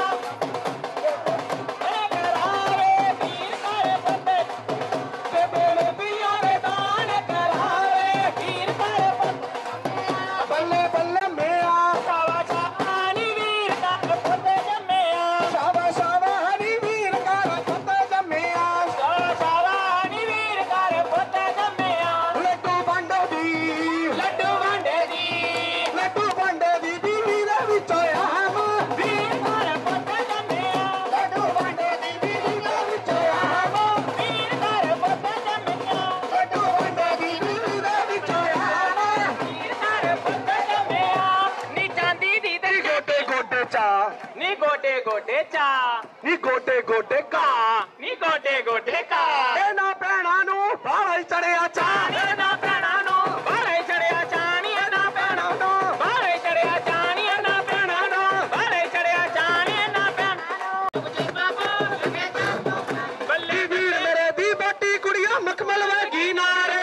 ਇਹ ਕਰਾਵੇ ਵੀਰ ਘਰ ਪੁੱਤ ਤੇ ਮੋਤੀਆਂ ਦੇ ਦਾਨ ਕਰਾਵੇ ਵੀਰ ਘਰ ਪੁੱਤ ਬੱਲੇ ਬੱਲੇ ਮਿਆ ਸ਼ਾਵਾ ਸ਼ਾਵਾਨੀ ਵੀਰ ਘਰ ਪੁੱਤ ਜੰਮਿਆ ਸ਼ਾਬਾ ਸ਼ਾਬਾ ਹਰੀ ਵੀਰ ਘਰ ਪੁੱਤ ਜੰਮਿਆ ਸ਼ਾਵਾ ਸ਼ਾਵਾਨੀ ਵੀਰ ਘਰ ਪੁੱਤ ਜੰਮਿਆ ਲੱਡੂ ਵੰਡੇ ਦੀ ਲੱਡੂ ਵੰਡੇ ਦੀ ਲੱਡੂ ਵੰਡੇ ਦੀ ਬੀਵੀ ਦੇ ਵਿੱਚੋਂ ਆਮ ਵੀਰ ਘਰ ਪੁੱਤ ਜੰਮਿਆ ਲੱਡੂ ਵੰਡੇ ਦੀ ਬੀਵੀ ਦੇ ਵਿੱਚੋਂ ਆਮ ਵੀਰ ਘਰ ਪੁੱਤ ਜੰਮਿਆ ਲੱਡੂ ਵੰਡੇ ਦੀ ਬੀਵੀ ਦੇ ਵਿੱਚੋਂ ਆਮ ਵੀਰ ਘਰ ਪੁੱਤ ਜੰਮਿਆ ਨੀ ਚਾਂਦੀ ਦੀ ਤੇ ਗੋਟੇ ਗੋਟੇ ਚਾ ਨੀ ਗੋਡੇ ਗੋਡੇ ਚਾ ਨੀ ਗੋਟੇ ਗੋਟੇ ਕਾ ਨੀ ਗੋਡੇ ਗੋਡੇ ਕਾ ਇਹਨਾਂ ਭੈਣਾਂ ਨੂੰ ਬਾਹਰ ਹੀ ਚੜਿਆ ਚਾ ਇਹਨਾਂ ਭੈਣਾਂ ਨੂੰ ਬਾਹਰੇ ਚੜਿਆ ਚਾਣੀ ਇਹਨਾਂ ਭੈਣਾਂ ਨੂੰ ਬਾਹਰੇ ਚੜਿਆ ਚਾਣੀ ਇਹਨਾਂ ਭੈਣਾਂ ਨੂੰ ਬਾਹਰੇ ਚੜਿਆ ਚਾਣੀ ਇਹਨਾਂ ਭੈਣਾਂ ਨੂੰ ਬੱਲੇ ਵੀਰ ਮੇਰੇ ਦੀ ਬਾਟੀ ਕੁੜੀਆਂ ਮਖਮਲ ਵਰਗੀ ਨਾਰੇ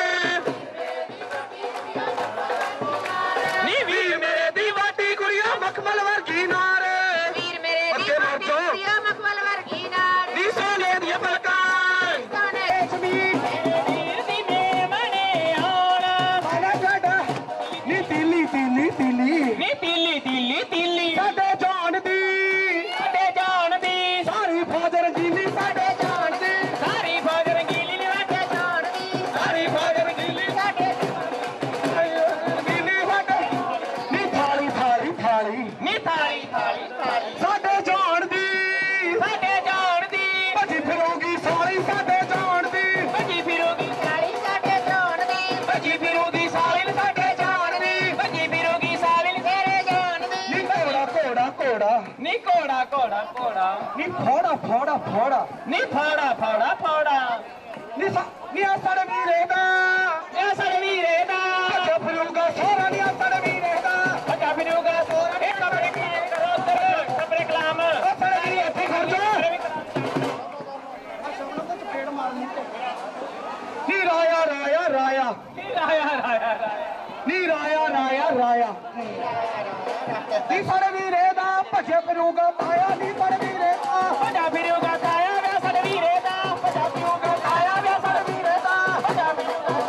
ਨੀ ਵੀਰ ਮੇਰੇ ਦੀ ਬਾਟੀ ਕੁੜੀਆਂ ਮਖਮਲ ਵਰਗੀ ਨਾਰੇ ਵੀਰ ਮੇਰੇ ਦੀ ਅੱਗੇ ਵੱਧ ਜਾਓ। ਕੁੜੀਆਂ ਮਖਮਲ ਵਰਗੀ ਨਾਰ ਨੀ ਸੋਨੇ ਦੀਆਂ ਪਲਕਾਂ ਸੋਨੇ ਜ਼ਮੀਨ ਵੀਰ ਦੀ ਮੇਮਣੇ ਆਉਣਾ ਮਾਲਾ ਸਾਡਾ ਨੀ ਤੀਲੀ ਤੀਲੀ ਤੀਲੀ ਨੀ ਤੀਲੀ ਤੀਲੀ ਤੀਲੀ ਸਾਡੇ ਜਾਣ ਦੀ ਸਾਡੇ ਜਾਣ ਦੀ ਸਾਰੀ ਫੌਜ ਰੰਗੀਲੀ ਸਾਡੇ ਜਾਣ ਦੀ ਸਾਰੀ ਫੌਜ ਰੰਗੀਲੀ ਨੇ ਵਾਟੇ ਜਾਣ ਦੀ ਸਾਰੀ ਫੌਜ ਰੰਗੀਲੀ ਸਾਡੇ ਰੰਗੀਲੀ ਸਾਡੇ ਨੀ ਥਾਲੀ ਥਾਲੀ ਥਾਲੀ ਨੀ ਥਾਲੀ ਥਾਲੀ ਸਾਡੇ ਜਾਣ ਦੀ ਸਾਡੇ ਜਾਣ ਦੀ ਭੱਜੀ ਫਿਰੋਗੀ ਸਾਰੀ ਸਾਡੇ ਜਾਣ ਦੀ ਭੱਜੀ ਫਿਰੋਗੀ ਸਾਲੀ ਸਾਡੇ ਜਾਣ ਦੀ ਭੱਜੀ ਫਿਰੋਗੀ ਸਾਲਿਨ ਸਾਡੇ ਜਾਣ ਦੀ ਭੱਜੀ ਫਿਰੋਗੀ ਸਾਲਿਨ ਤੇਰੇ ਜਾਣ ਦੀ ਨੀ ਘੋੜਾ ਘੋੜਾ ਘੋੜਾ ਨੀ ਘੋੜਾ ਘੋੜਾ ਘੋੜਾ ਨੀ ਫੋੜਾ ਫੋੜਾ ਫੋੜਾ ਨੀ ਫਾੜਾ ਫਾੜਾ ਫਾੜਾ ਨੀ ਸਾ ਨੀ ਅਸੜ ਵੀਰੇ ਦਾ ਇਹ ਸੜ ਵੀਰੇ ਦਾ ਭੱਜਾ ਫਿਰੂਗਾ ਸਾਰਾ ਨੀ ਅਸੜ ਵੀਰੇ ਦਾ ਭੱਜਾ ਫਿਰੋਗਾ ਸੋਰ ਇਹ ਕਬਰੇ ਕਲਾਮ ਕਰੋ ਉੱਧਰ ਕਬਰੇ ਕਲਾਮ ਅਸੜ ਵੀਰੇ ਇੱਥੇ ਖਰਚਾ ਨੀ ਰਾਇਆ ਰਾਇਆ ਰਾਇਆ ਨੀ ਰਾਇਆ ਰਾਇਆ ਰਾਇਆ ਨੀ ਰਾਇਆ ਰਾਇਆ ਰਾਇਆ ਨੀ ਸੜ ਵੀਰੇ ਦਾ ਭੱਜੇ ਫਿਰੂਗਾ ਪਾਇਆ ਨੀ ਸੜ ਵੀਰੇ ਦਾ ਭੱਜਾ ਫਿਰੋਗਾ ਕਾਇਆ ਵੇ ਸੜ ਵੀਰੇ ਦਾ ਭੱਜਾ ਫਿਰੋਗਾ ਕਾਇਆ ਵੇ ਸੜ ਵੀਰੇ ਦਾ ਭੱਜਾ ਫਿਰੋਗਾ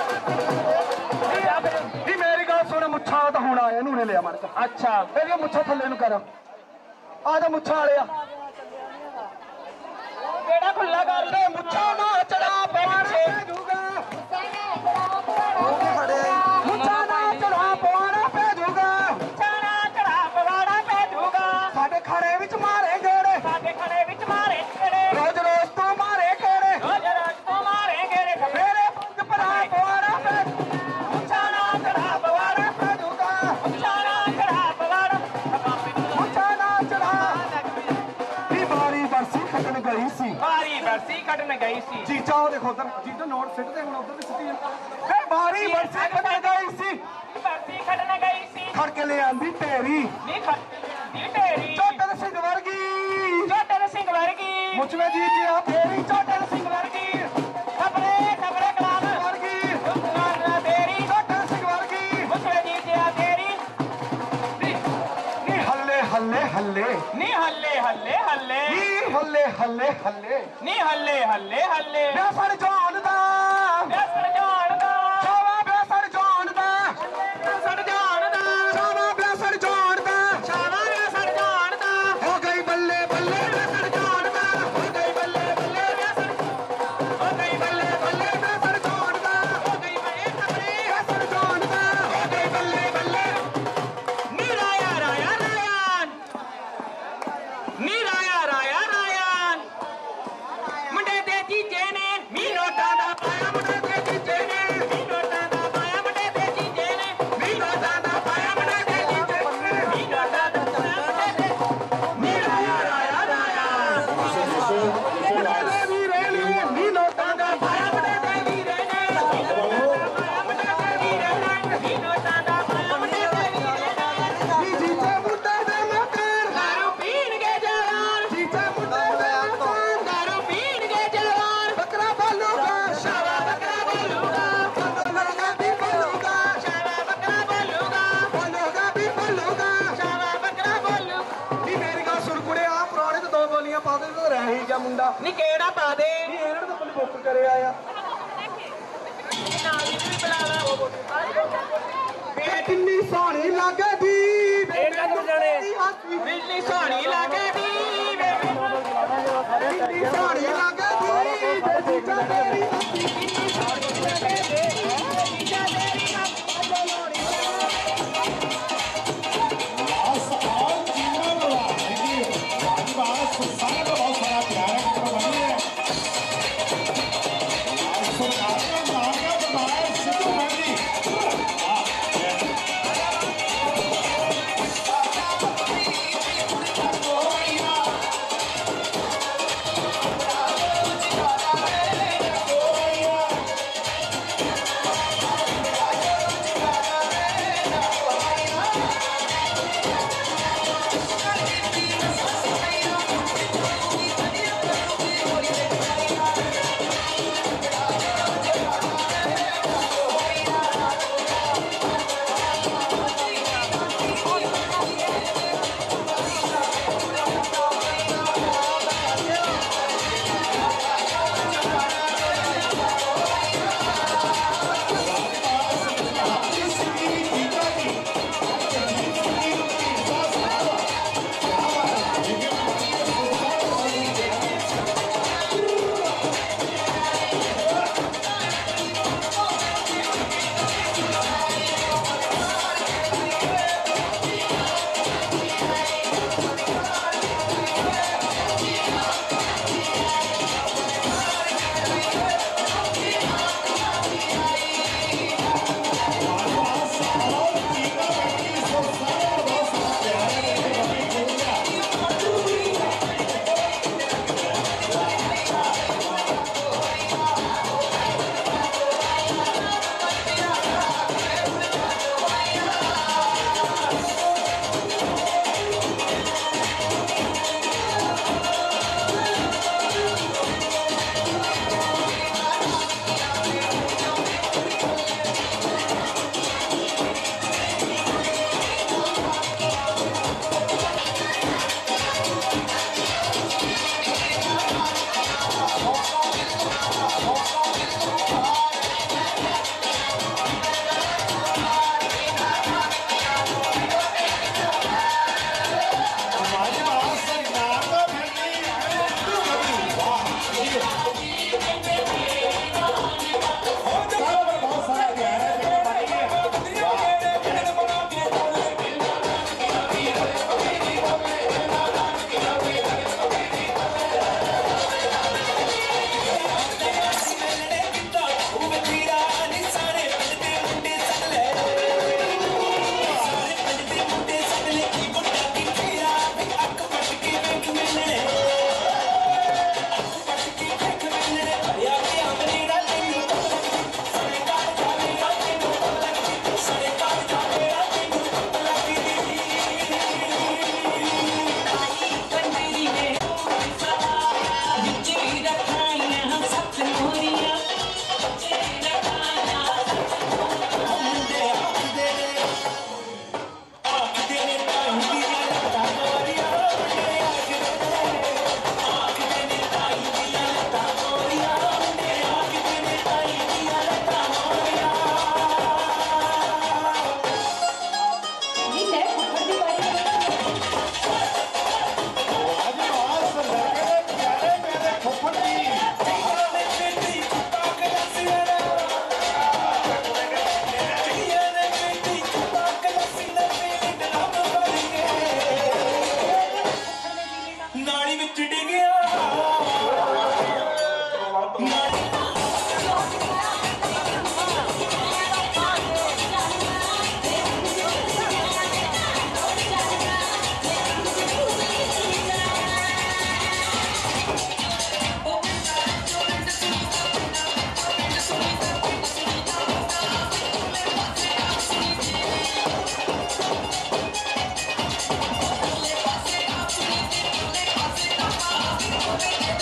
ਨੀ ਮੇਰੀ ਗੱਲ ਸੁਣ ਮੁੱਛਾਂ ਤਾਂ ਹੁਣ ਆਇਆ ਇਹਨੂੰ ਨੇ ਲਿਆ ਮੜ ਕੇ ਅੱਛਾ ਇਹਦੀਆਂ ਮੁੱਛਾਂ ਥੱਲੇ ਨੂੰ ਕਰ ਆ ਜਾ ਮੁੱਛਾਂ ਵਾਲਿਆ ਕਿਹੜਾ ਖੁੱਲਾ ਕਰ ਤੇ ਮੁੱਛਾਂ ਨਾ ਚੜਾ ਪਿੱਛੇ ਜੂਗਾ ਮੁੱਛਾਂ ਨਾ ਚੜਾ ਪਵਾਣਾ ਪੈ ਜੂਗਾ ਚਾਣਾ ਚੜਾ ਪਵਾੜਾ ਪੈ ਜੂਗਾ ਸਾਡੇ ਖਾੜੇ ਵਿੱਚ ਮਾਰੇ ਗੇੜੇ ਸਾਡੇ ਖੜੇ ਵਿੱਚ ਮਾਰੇ ਕਿਹੜੇ ਰੋਜ਼ ਰੋਜ਼ ਤੋਂ ਮਾਰੇ ਗੇੜੇ ਰੋਜ਼ ਰੋਜ਼ ਤੋਂ ਮਾਰੇ ਗੇੜੇ ਮੇਰੇ ਪੰਜ ਭਰਾ ਪਵਾੜਾ ਪੈ ਚਾਣਾ ਚੜਾ ਪਵਾੜਾ ਪੈ ਜੂਗਾ ਚਾਣਾ ਚੜਾ ਪਵਾੜਾ ਮੁੱਛਾਂ ਨਾ ਚੜਾ ਨੀ ਬਾਰੀ ਬਰਸੀ ਖੱਟਣ ਗਈ ਸੀ ਮਾਰੀ ਬਰਸੀ ਕੱਢਣ ਗਈ ਸੀ ਜੀਜਾ ਉਹ ਦੇਖੋ ਉਧਰ ਜੀਜਾ ਨੋਟ ਸਿੱਟਦੇ ਹੁਣ ਉਧਰ ਵੀ ਸਿੱਟੀ ਫੇ ਬਾਰੀ ਬਰਸੀ ਖੱਟਣ ਗਈ ਸੀ ਬਰਸੀ ਕੱਢਣ ਗਈ ਸੀ ਖੜ ਕੇ ਲੈ ਆਂਦੀ ਢੇਰੀ ਨੀ ਖੱਟ ਨੀ ਢੇਰੀ ਚੋਟਲ ਸਿੰਘ ਵਰਗੀ ਚੋਟਲ ਸਿੰਘ ਵਰਗੀ ਮੁੱਛਵੇਂ ਜੀ ਜਿਆ ਫੇਰੀ ਚੋਟਲ ਸਿੰਘ ਵਰਗੀ ਖਬਰੇ ਖਬਰੇ ਕਲਾਮ ਵਰਗੀ ਨਾ ਤੇਰੀ ਚੋਟਲ ਸਿੰਘ ਵਰਗੀ ਮੁਸਲੇ ਜੀ ਜਿਆ ਤੇਰੀ ਹੱਲੇ ਹੱਲੇ ਨੀ ਹੱਲੇ ਹੱਲੇ ਹੱਲੇ ਨੀ ਹੱਲੇ ਹੱਲੇ ਹੱਲੇ ਬੇਸਣ ਜਾਣ ਦਾ ਬੇਸਣ ਜਾਣ ਦਾ ਸ਼ਾਵਾ ਬੇਸਣ ਜਾਣ ਦਾ ਬੇਸਣ ਜਾਣ ਦਾ ਸ਼ਾਵਾ ਬੇਸਣ ਜਾਣ ਦਾ ਸ਼ਾਵਾ ਬੇਸਣ ਜਾਣ ਦਾ ਹੋ ਗਈ ਬੱਲੇ ਬੱਲੇ ਬੇਸਣ ਜਾਣ ਦਾ ਹੋ ਗਈ ਬੱਲੇ ਬੱਲੇ ਬੇਸਣ ਹੋ ਗਈ ਬੱਲੇ ਬੱਲੇ ਬੇਸਣ ਜਾਣ ਦਾ ਹੋ ਗਈ ਬੜੇ ਖਬਰੇ ਬੇਸਣ ਜਾਣ ਦਾ ਹੋ ਗਈ ਬੱਲੇ ਬੱਲੇ ਨੀ ਰਾਇਆ ਰਾਇਆ ਰਾਇਆਨ ਨੀ ਰਾਇਆ ਰਾਇਆ ਰਾਇਆਨ ਮੁੰਡੇ ਦੇ ਜੀਜੇ ਨੇ ਮੀ ਨੋਟਾਂ ਦਾ ਪਾਇਆ ਮੁੰਡੇ ਦੇ ਜੀਜੇ ਨੇ ਮੀ ਨੋਟਾਂ ਦਾ ਪਾਇਆ ਮੁੰਡੇ ਦੇ ਜੀਜੇ ਨੇ ਮੀ ਨੋਟਾਂ ਦਾ ਪਾਇਆ ਮੁੰਡੇ ਦੇ ਜੀਜੇ ਨੇ ਮੀ ਨੋਟਾਂ ਦਾ ਪਾਇਆ ਮੁੰਡੇ ਦੇ ਨੀ ਰਾਇਆ ਰਾਇਆ ਰਾਇਆਨ ਮੁੰਡੇ ਦੇ ਵੀਰੇ ਨੇ ਨੀ ਨੋਟਾਂ ਦਾ ਪਾਇਆ ਮੁੰਡੇ ਦੇ ਵੀਰੇ ਨੇ ਮੀ ਨੋਟਾਂ ਦਾ ਪਾਇਆ ਮੁੰਡੇ ਦੇ ਵੀਰੇ ਨੇ ਮੀ ਨੋਟਾਂ ਦਾ ਪਾਇਆ ਮੁੰਡੇ ਦੇ ਵੀਰੇ ਨੇ ਨੀ ਜੀਜੇ ਮੁੰਡੇ ਦੇ ਮਕਾਨ ਦਾਰੂ ਪੀਣਗੇ ਜਵਾਨ ਜੀਜੇ ਮੁੰਡੇ ਦੇ ਮਕਾਨ ਦਾਰੂ ਪੀਣਗੇ ਜਵਾਨ ਬੱਕਰਾ ਬੋਲੂਗਾ ਸ਼ਾਵਾ ਬੱਕਰਾ ਬੋਲੂਗਾ ਬੋਲੂਗਾ ਵੀ ਬੋਲੂਗਾ ਸ਼ਾਵਾ ਬੱਕਰਾ ਬੋਲੂਗਾ ਬੋਲੂਗਾ ਵੀ ਬੋਲੂਗਾ ਸ਼ਾਵਾ ਬੱਕਰਾ ਬੋਲੂ ਨੀ ਮੇਰੀ ਗੱਲ ਸੁਣ ਕੁੜਿਆ ਪੁਰਾਣੇ ਤੇ ਦੋ ਬੋਲੀਆਂ ਪਾ ਦੇ ਤੇ ਰਹਿ ਹੀ ਗਿਆ ਮੁੰਡਾ ਨੀ ਕਿਹੜਾ ਪਾ ਦੇ ਨੀ ਇਹਨਾਂ ਨੇ ਤਾਂ ਕੋਈ ਬੁੱਕ ਕਰਿਆ ਆ ਨਾਲ ਹੀ ਵੀ ਬੁਲਾ ਲਾ ਵੇ ਕਿੰਨੀ ਸੋਹਣੀ ਲੱਗਦੀ ਵੇ ਇਹਨਾਂ ਨੂੰ ਜਾਣੇ ਬਿਜਲੀ ਸੋਹਣੀ ਲੱਗਦੀ ਵੇ ਕਿੰਨੀ ਸੋਹਣੀ ਲੱਗਦੀ ਵੇ ਜੀਜਾ ਤੇਰੀ ਹੱਸੀ ਕਿੰਨੀ ਸੋਹਣੀ ਲੱਗਦੀ ਜੀਜਾ ਤੇਰੀ Thank you. ਨਾਲੀ ਵਿੱਚ ਡਿੱਗਿਆ We'll be right back.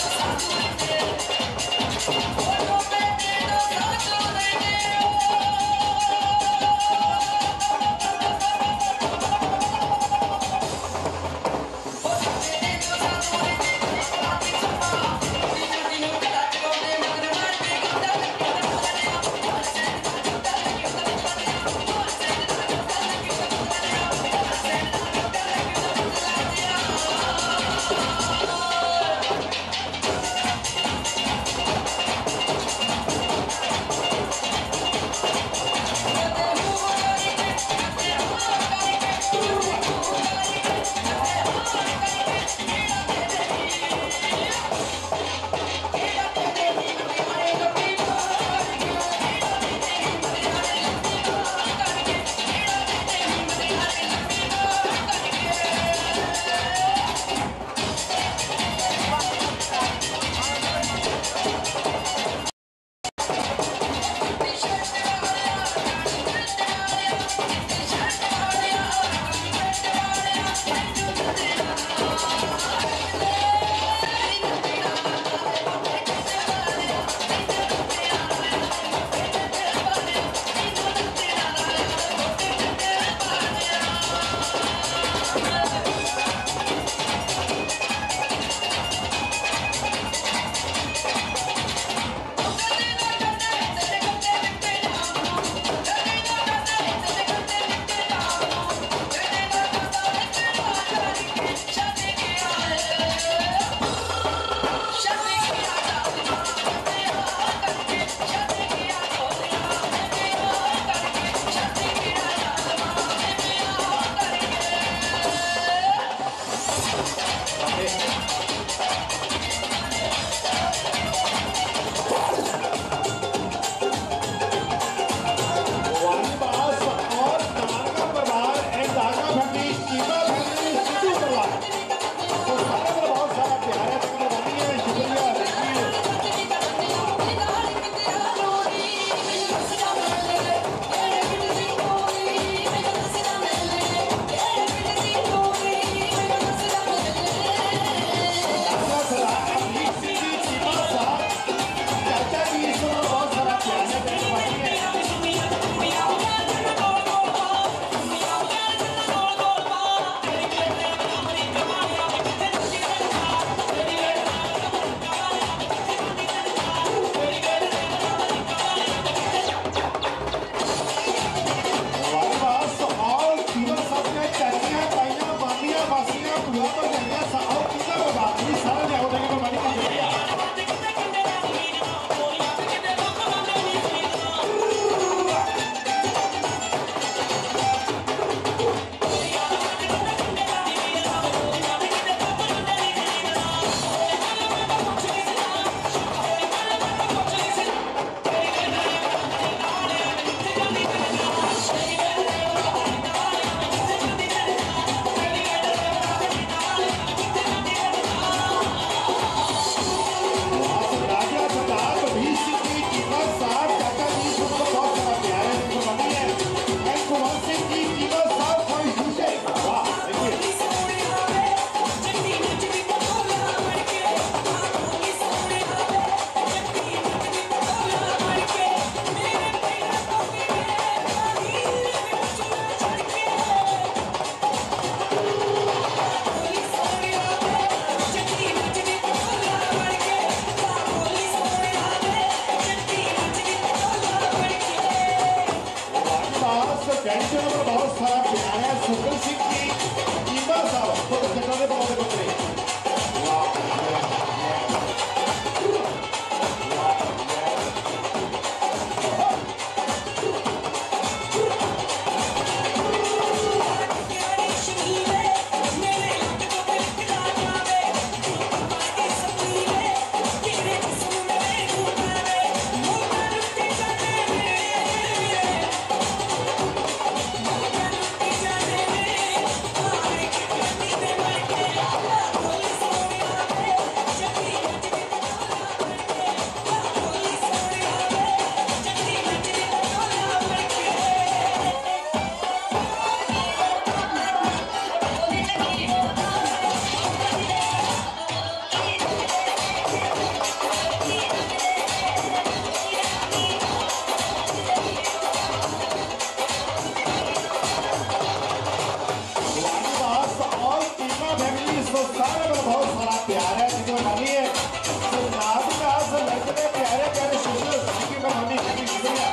बिल्कुल बहुत सारा प्यार है जो नवी है नाज नाज लड़के प्यारे प्यारे शिशु की कहानी की शुक्रिया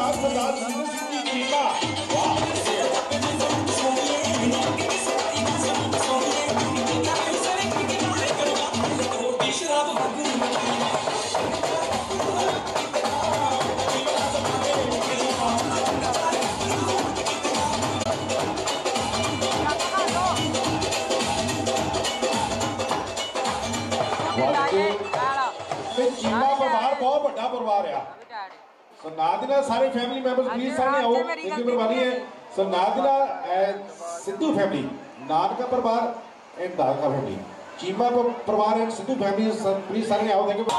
पहलवान सरदार सिंह जी चीमा चीमा परिवार बहुत बड़ा परिवार है सो नादिना सारे फैमिली मेंबर्स प्लीज सामने आओ इनकी मेहरबानी है सो नादिना सिद्धू फैमिली नानका परिवार एंड दादका फैमिली चीमा परिवार एंड सिद्धू फैमिली प्लीज सामने आओ देंगे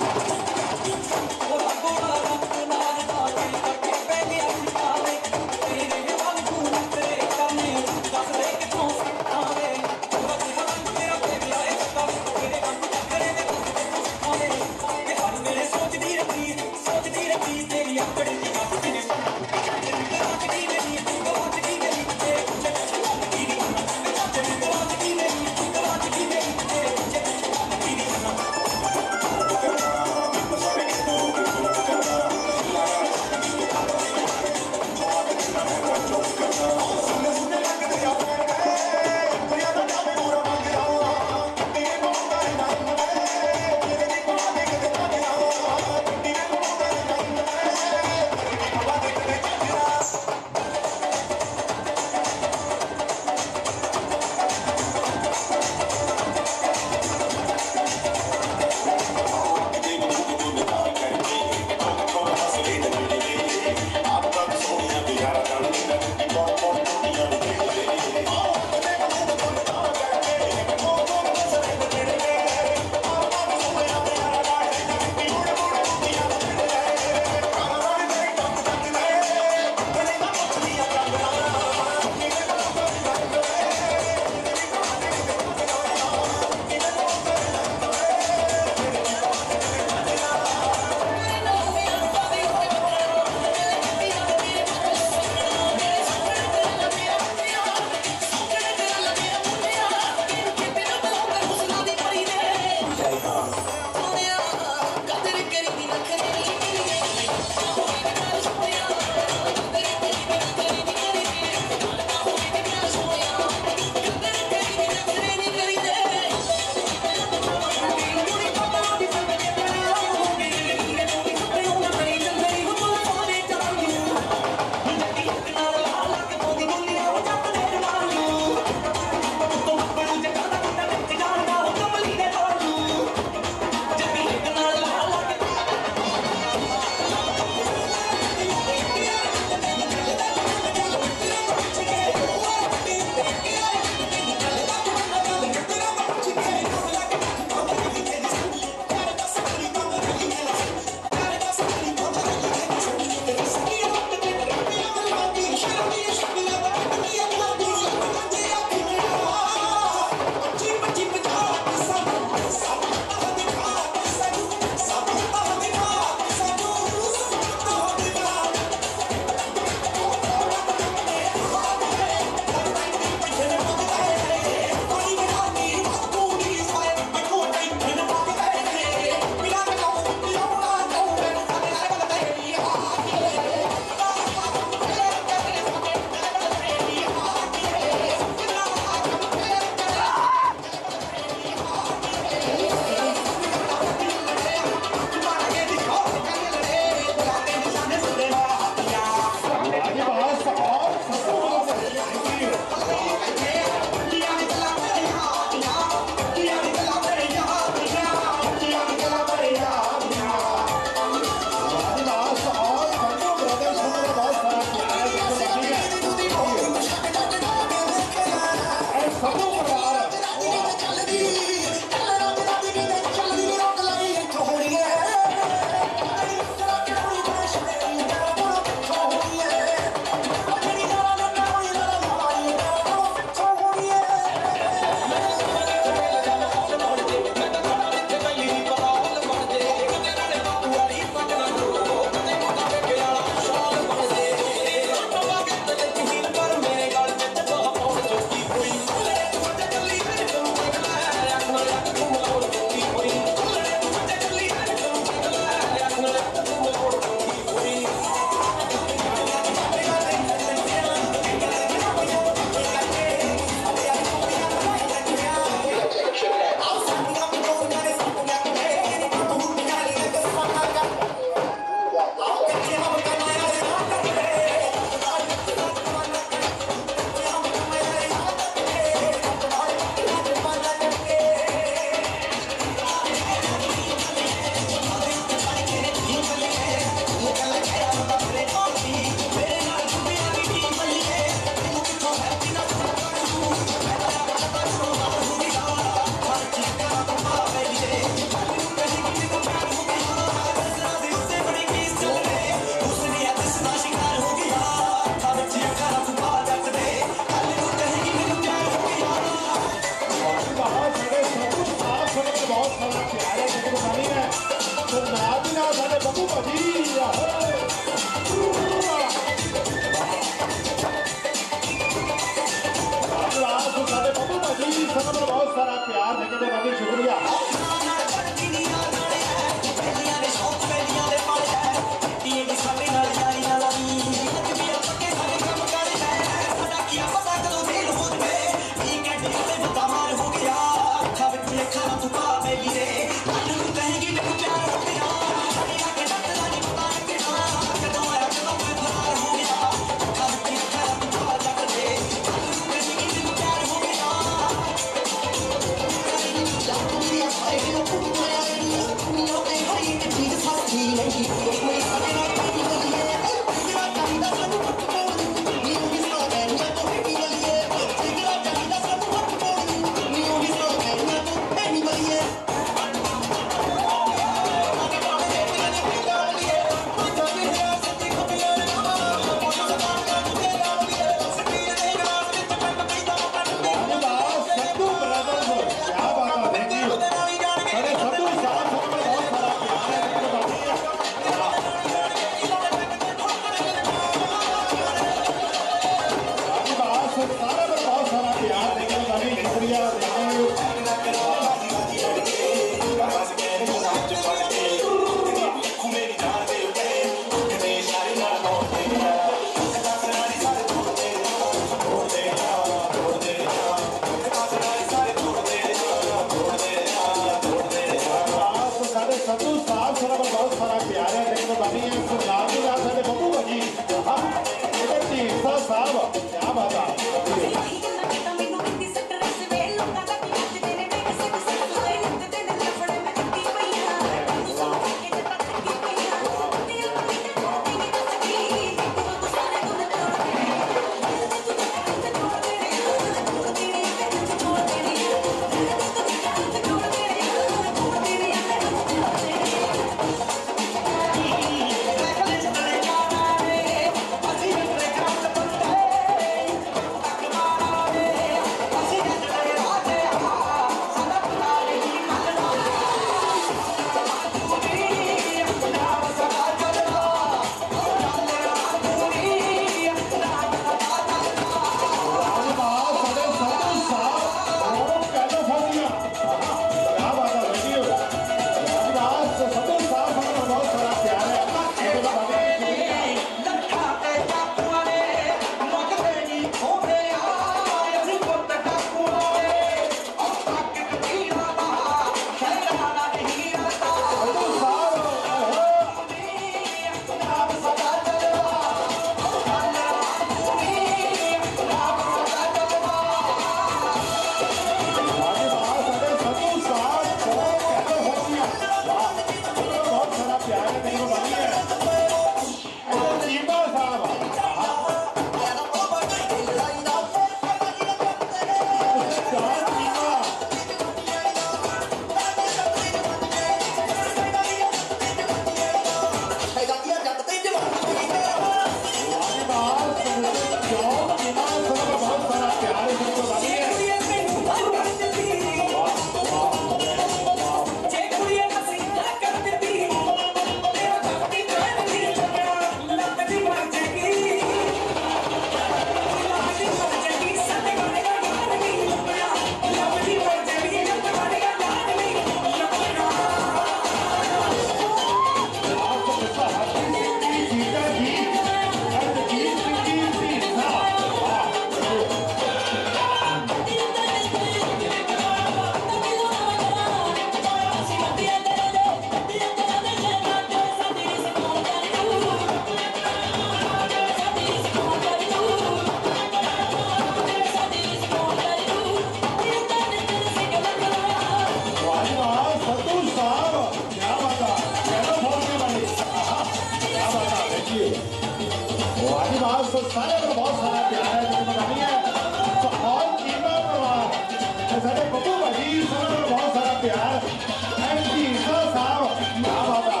सो सारे को बहुत सारा प्यार है जो बतानी है सो ऑल कीमा परिवार सारे बब्बू भाजी सारे को बहुत सारा प्यार एंड जी सो साहब क्या बात है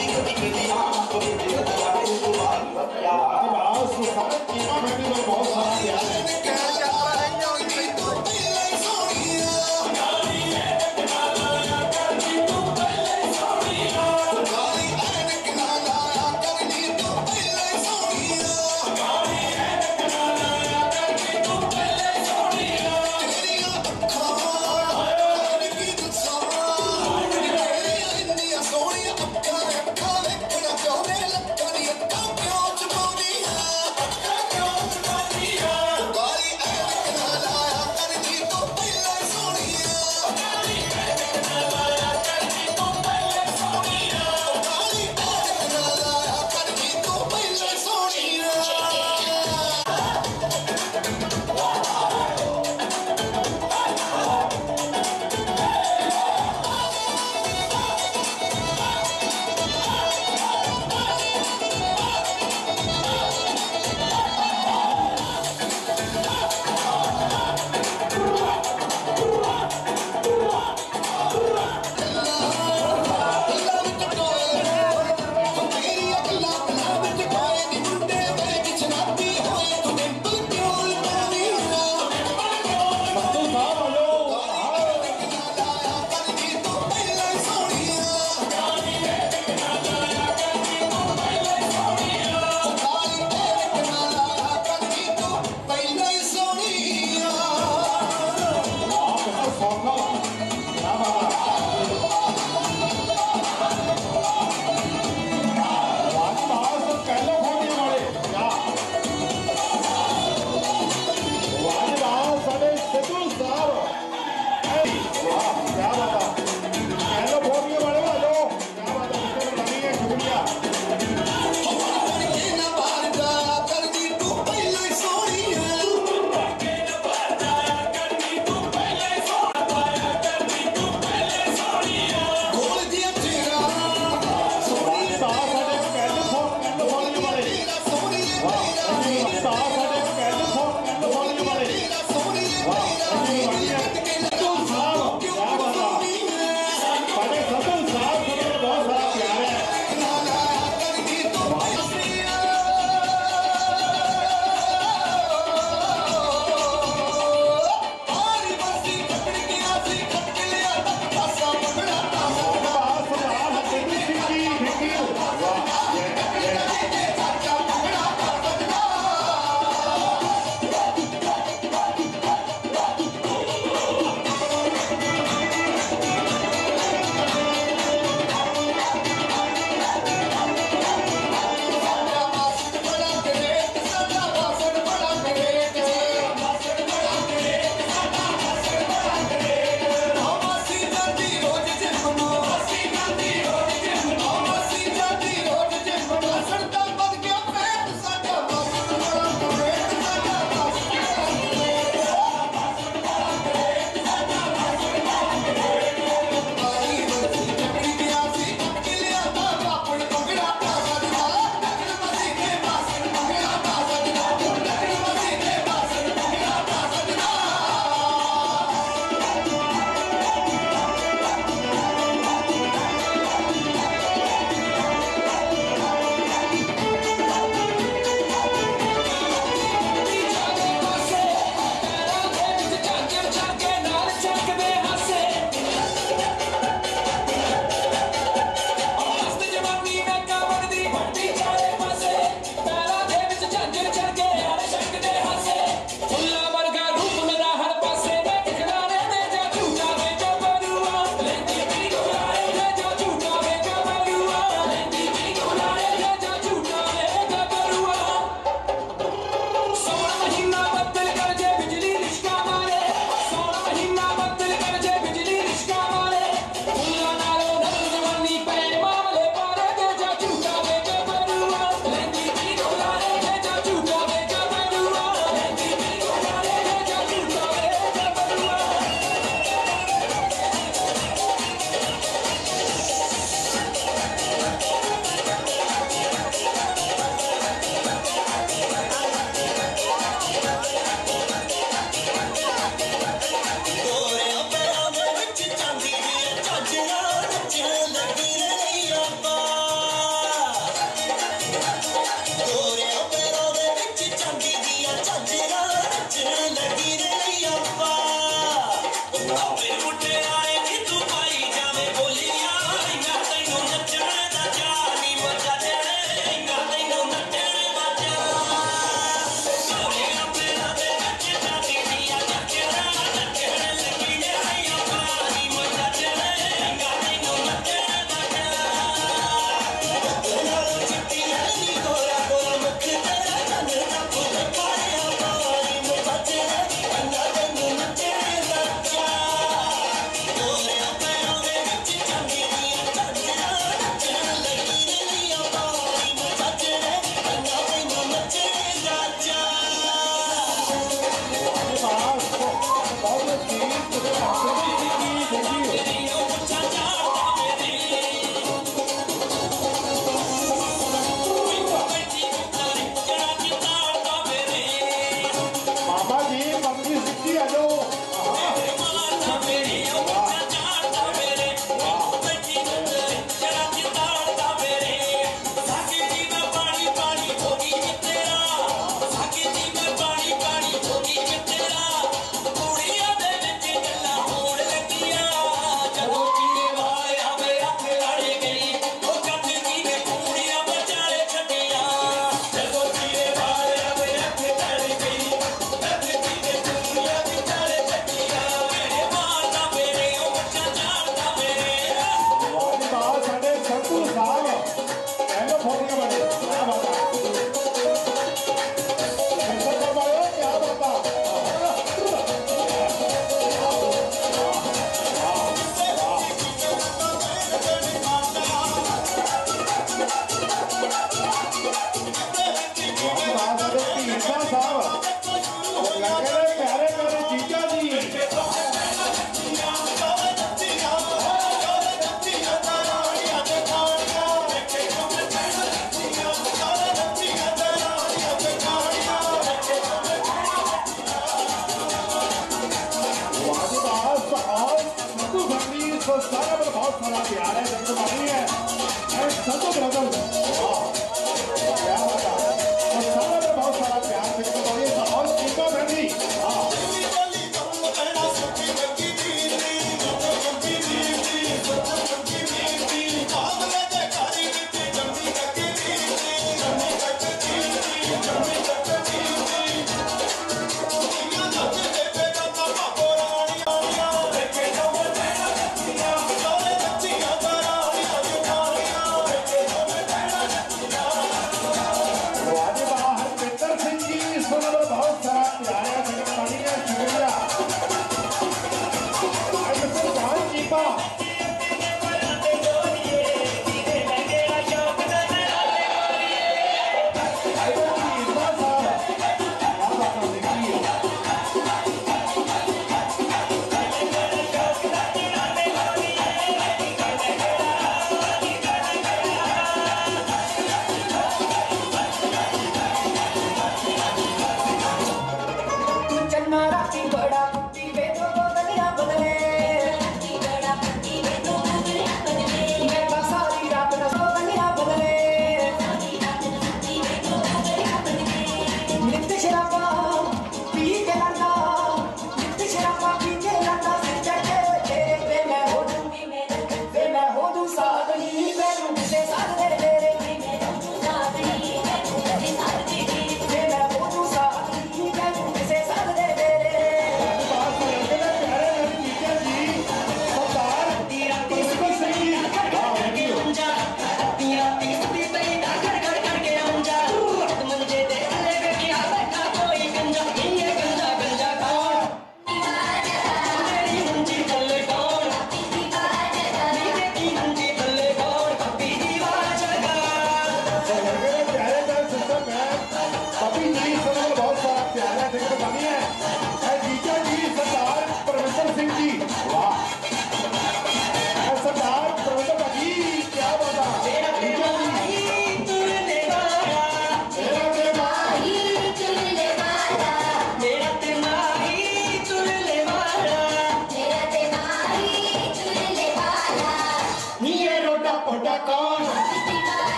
बहुत सारा प्यार है देखने वाली है एंड संधू ब्रदर्स वाह क्या बात है और सारा में बहुत सारा प्यार देखने वाली है और टीका फैमिली हां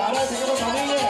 प्यार है जिक्र बनी है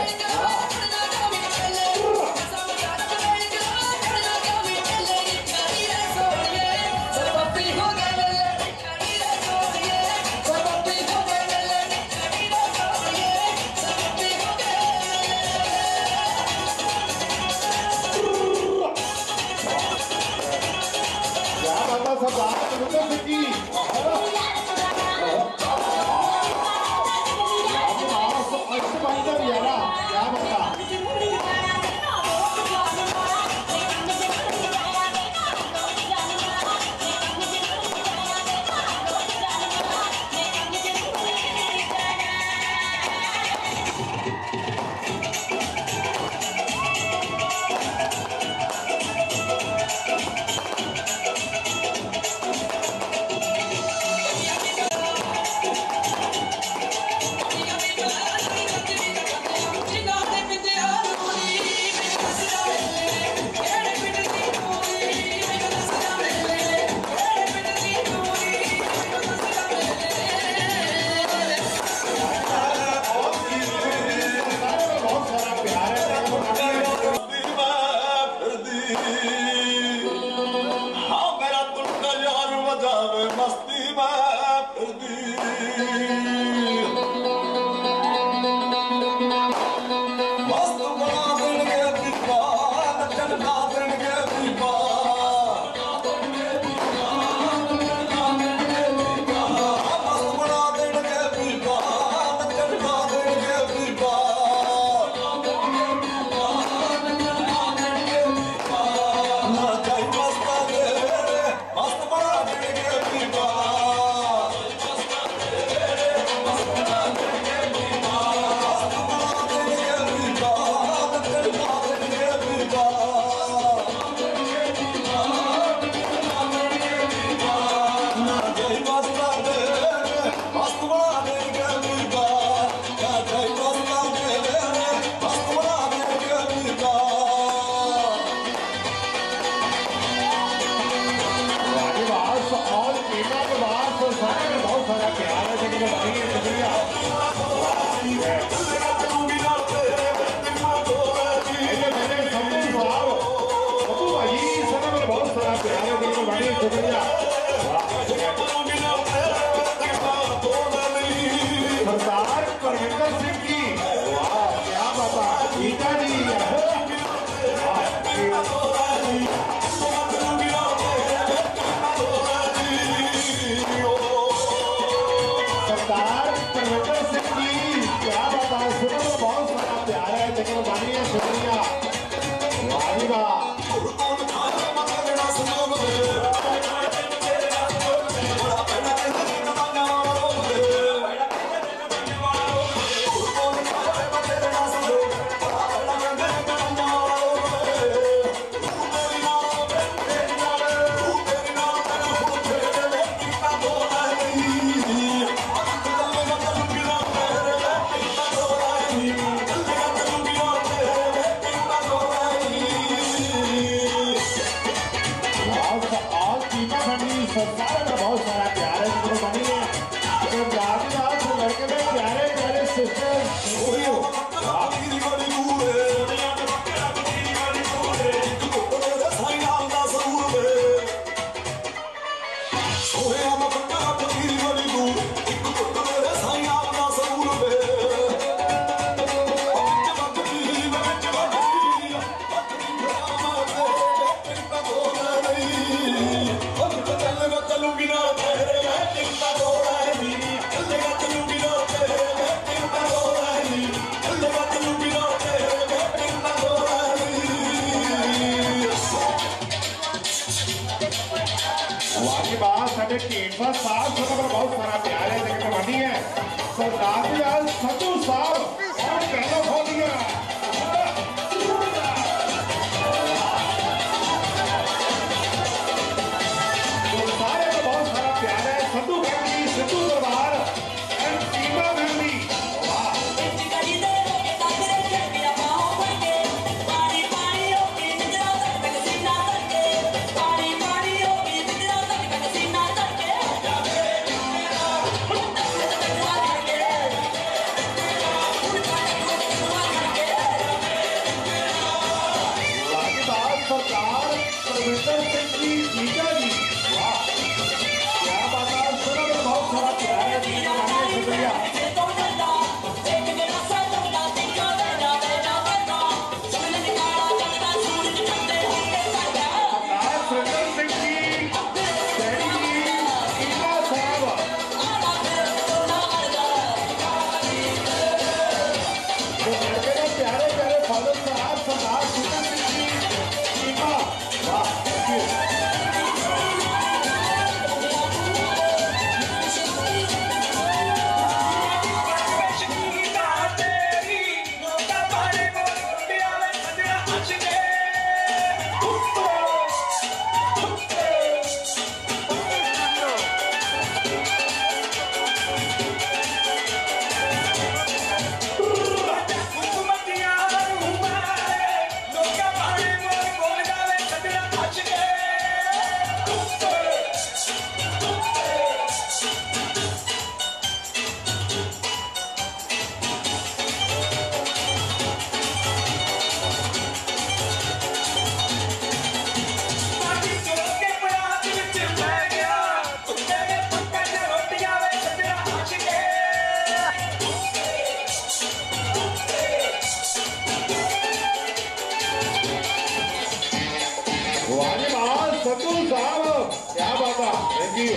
यू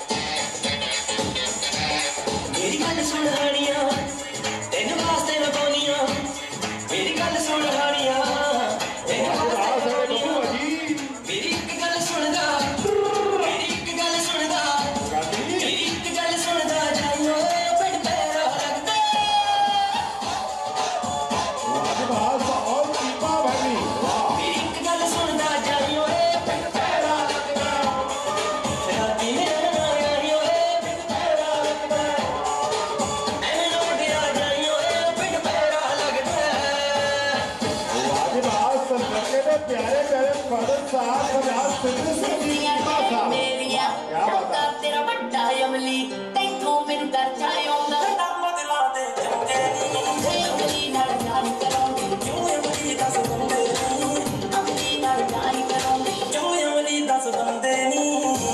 मेरी गल सुन हानिया तेन वास्ते लगानिया मेरी गल सुन हानिया तेन वास्ते लगानिया मेरी एक गल सुनदा मेरी एक गल सुनदा मेरी एक गल सुनदा जाइयो बड़ पैरा लगदा वाजवास और टीपा भाई मेरी एक गल सुनदा जाइयो बड़ पैरा लगदा राती मेरा आइयो बड़ पैरा लगदा ऐ लोटिया जाइयो बड़ पैरा लगदा वाजवास संदके ने प्यारे प्यारे फादर साहब पंजाब सिंधु सिंह जी की भाषा मेरिया का तेरा बड़ा अमली तैथों मैनू कर जायोंदा नाम दिला दे चंगे नी अमली नाल जान करोंगी क्यों अमली दस बंदे नी अमली नाल जान करोंगी क्यों अमली दस बंदे नी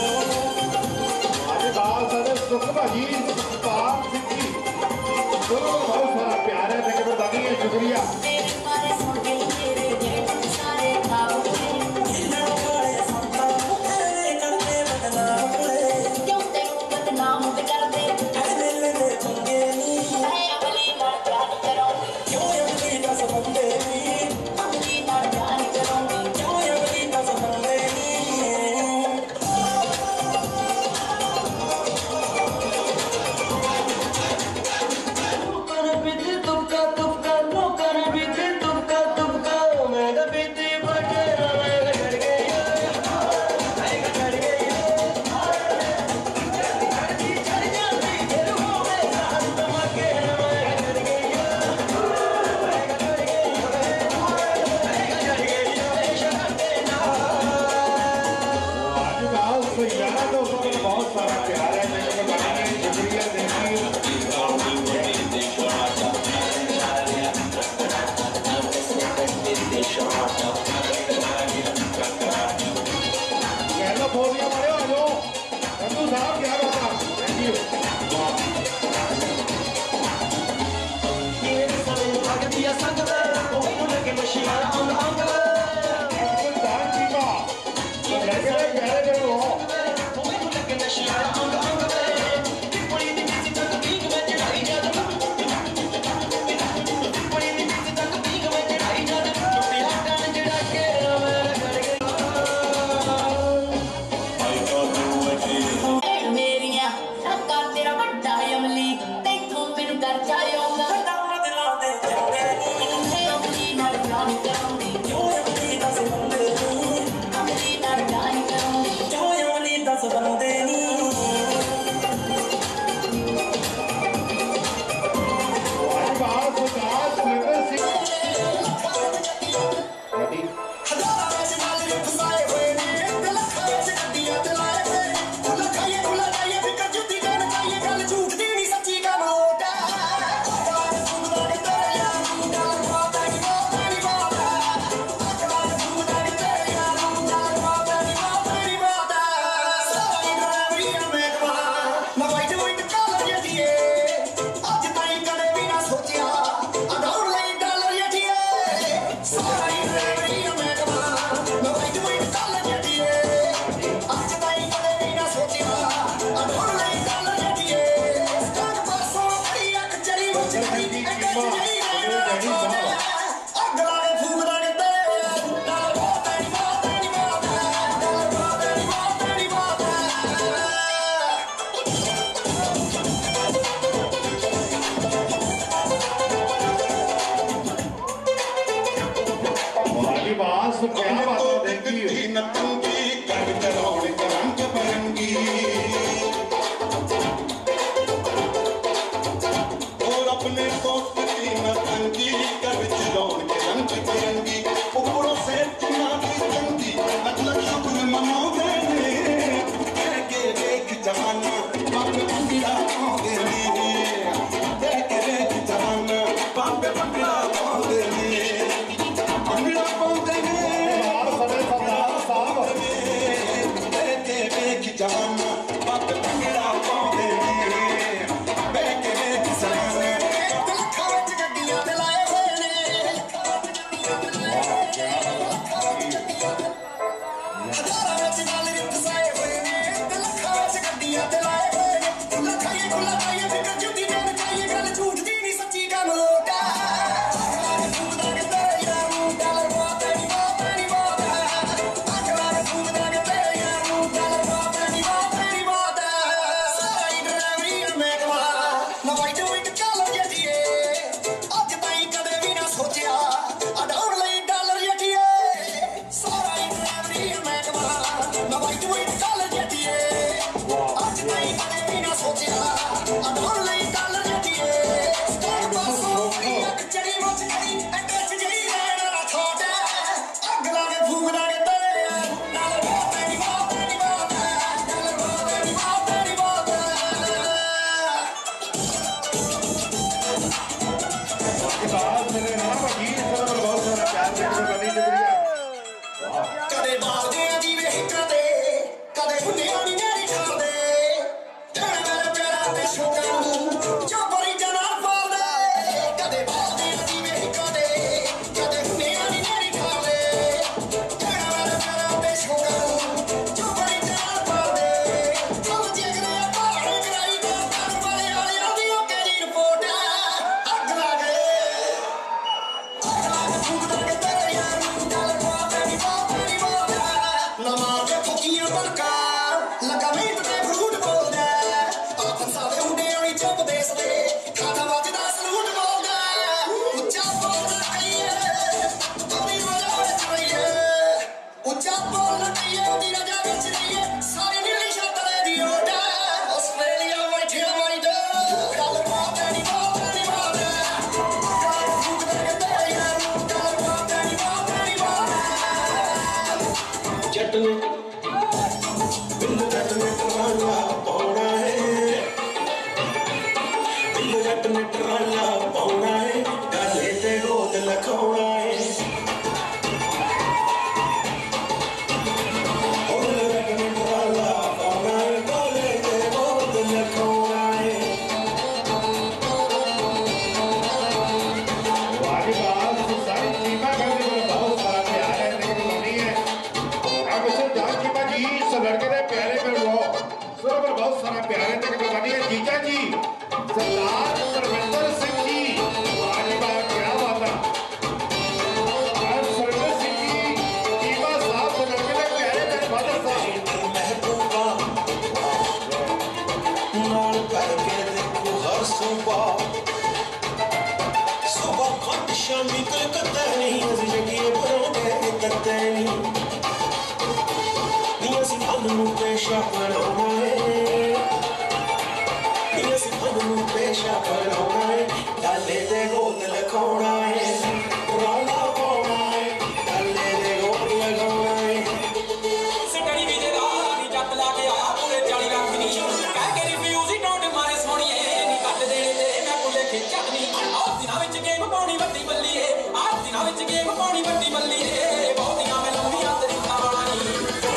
वाजवास सारे सुख भाजी पाप सिंह जी दोनों बहुत सारा प्यार है लेकिन बतानी है शुक्रिया तेरे मारे सुन के तेरे जेठ सारे खाओ इन्ना वाले संता मुखरे करते बदनाम क्यों तेनू बदनाम करदे ऐ दिल दे चंगे नी ऐ अमली नाल जान करोंगी क्यों अमली दस बंदे नी अमली नाल जान करोंगी क्यों अमली दस बंदे नी कर बिद तुपका तुपका नो कर बिद तुपका तुपका मैं ग बिद बटेरा मैं ग डर गई मैं ग डर गई चढ़ती चढ़ जाती फिर हो गए साथ धमाके मैं ग डर गई मैं ग डर गई मैं ग डर गई शराबे ना वाजवास यार दोस्तों में बहुत सारा प्यार है लेकिन बतानी है शुक्रिया थैंक यू कैलिफोर्निया वाले आ जाओ संधू साहब क्या बात है थैंक यू मेरे सरे भगतिया संग में ओ मैनू लगे नशिया अंग अंग बिल्कुल दान टीपा तो लगे रहे प्यारे प्यारे हो ओ मैनू लगे नशिया अंग अंग में पुड़ी दी किसी तक पीक में चढ़ाई जाद पुड़ी दी किसी तक पीक में चढ़ाई जाद टूटी हटन चढ़ा के मैं कर गई मेरिया का तेरा बड़ा अमली तैथों मैनू कर जायोंदा नाम दिला दे चंगे नी अमली नाल जान करोंगी क्यों अमली दस बंदे नी अमली नाल जान करोंगी क्यों अमली दस बंदे नी वाजवास उदास सुरेंद्र सिंह रेडी हजारां विच नाल फसाए होए ने ते लखां विच गड्डियां चलाए होए फुल खाइए फुल खाइए फिकर जुत्ती जान खाइए गल झूठ दी नहीं सच्ची गल होट अखबार फूंदा नी तेरे यार नूं गल माता नी माता नी माता अखबार फूंदा नी तेरे यार नूं गल माता नी माता नी माता सारी ड्राइवरी मैं कमा ना वाइट वाइट कलर जदिए अज ताईं कदे भी ना सोचिया अदौड़ लई डॉलर जदिए सारी ड्राइवरी मैं कमा ना वाइट वाइट कलर जदिए अज ताईं कदे भी ना सोचिया अदौड़ लई डॉलर जदिए स्टार पासों बड़ी अख चरी विच खड़ी अड्डे च नहीं रहना अग लागे फूकदा नी तेरे डॉलर माता नी माता नी माता डॉलर माता नी माता नी माता वाजवास क्या बात है देखिए नतंगी कर चलाउण करंग बरंगी और अपने दोस्त की नतंगी कर चलाउण करंग बरंगी ऊपरों से चुना की चंगी मतलब शुक्र मनाओगे ने कह के देख जवाना बाप बंगड़ा पाओगे ने कह के देख जवाना बाप बंगड़ा पाओगे ने बंगड़ा पाओगे ने और सारे सरदार साहब बैठे देख जवाना बाप बंगड़ा पाओगे ने बैठे देख जवाना लखां विच गड्डियां ते लाए होए ने शामी कलकत्ता नहीं अस जगिए परोंठे करते नहीं नी असी अनु पेशा बनाना है नी असी अनु पेशा बनाना है डाले दे गोद लगाना है रौला पाना है डाले दे गोद लगाना है सटड़ी भी दे नी जट ला के आया पूरे चालीस लाख नी कह के रिफ्यूज ही टोट मारे सोनिए नी कट देने ते मैं भुले के चटनी आज दिना विच गेम पानी वड्डी बल्ली है आज दिना विच गेम पानी वड्डी बल्ली है बहुतियां मैं लंबियां तरीका वाला नी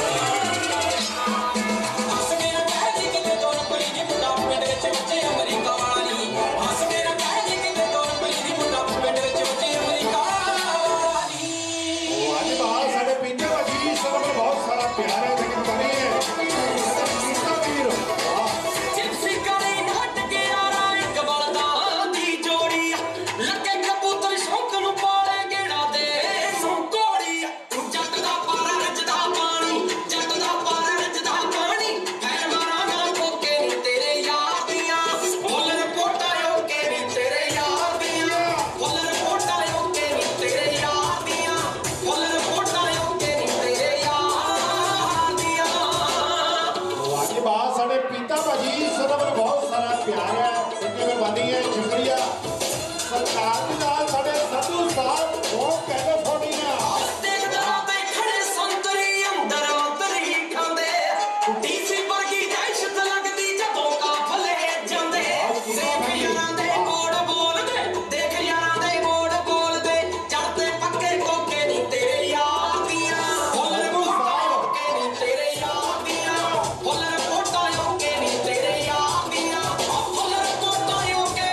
हस के ना कह दी किते दो रुपए दी मुंडा पिंड विच बच्चे अमेरिका वाला नी हस के ना कह दी किते दो रुपए दी मुंडा पिंड विच बच्चे अमेरिका वाला नी आज बाहर साढ़े पिंडे वाली सब में बहुत सारा प्यार है लेकिन बनी है इसका वीर जिप्सी करे हट के आ रहा एक बलदा दी जोड़ी लगे कबूतर शौक नु पाले गेड़ा दे संकोड़ी जट दा पारा रजदा पानी जट दा पारा रजदा पानी कैर मारा ना ठोके नी तेरे यार दियां बोल रिपोर्टा योके नी तेरे यार दियां बोल रिपोर्टा योके नी तेरे यार दियां बोल रिपोर्टा योके नी तेरे यार दियां आज बाहर साढ़े पिता भाजी सब में बहुत सारा प्यार है इनकी मेहरबानी है शुक्रिया सरकार के नाल साढ़े सत्तू साहब बहुत कैलिफोर्निया देखदा पे खड़े संतरी अंदर अंतरी खांदे डीसी वर्गी दहशत लगदी जदों काफले जांदे देख यारां दे कोड़ बोलदे देख यारां दे कोड़ बोलदे चढ़ते पक्के कोके नी तेरे यार दियां फुੱਲ ਰਿਪੋਰਟਾਂ योके नी तेरे यार दियां फुੱਲ ਰਿਪੋਰਟਾਂ योके नी तेरे यार दियां फुੱਲ ਰਿਪੋਰਟਾਂ योके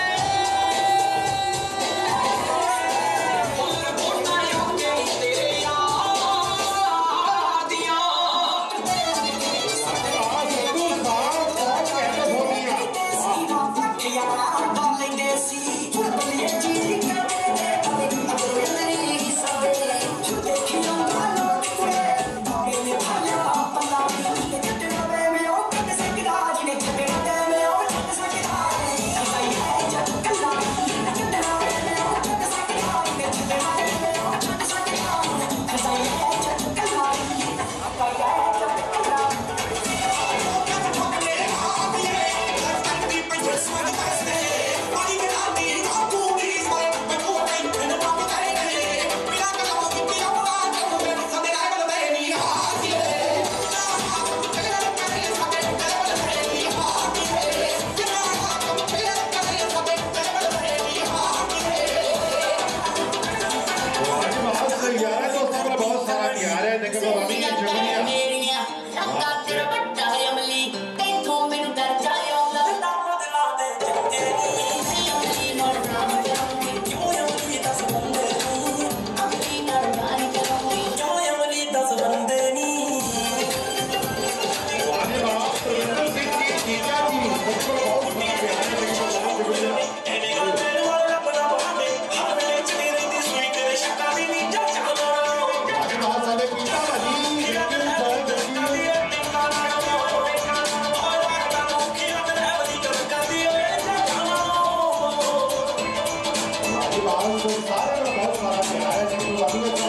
फुੱਲ ਰਿਪੋਰਟਾਂ योके नी तेरे यार दियां आज सत्तू साहब बहुत कैलिफोर्निया आज बाहर से यार है तो सब में बहुत सारा प्यार है लेकिन मेहरबानी है शुक्रिया आज बाहर प्रवीण सिंह जी जीजा जी सब में बहुत सारा प्यार है लेकिन मेहरबानी शुक्रिया आज बाहर साढ़े पिता भाजी लेकिन बहुत आज बाहर से सारे में बहुत सारा प्यार है लेकिन मेहरबानी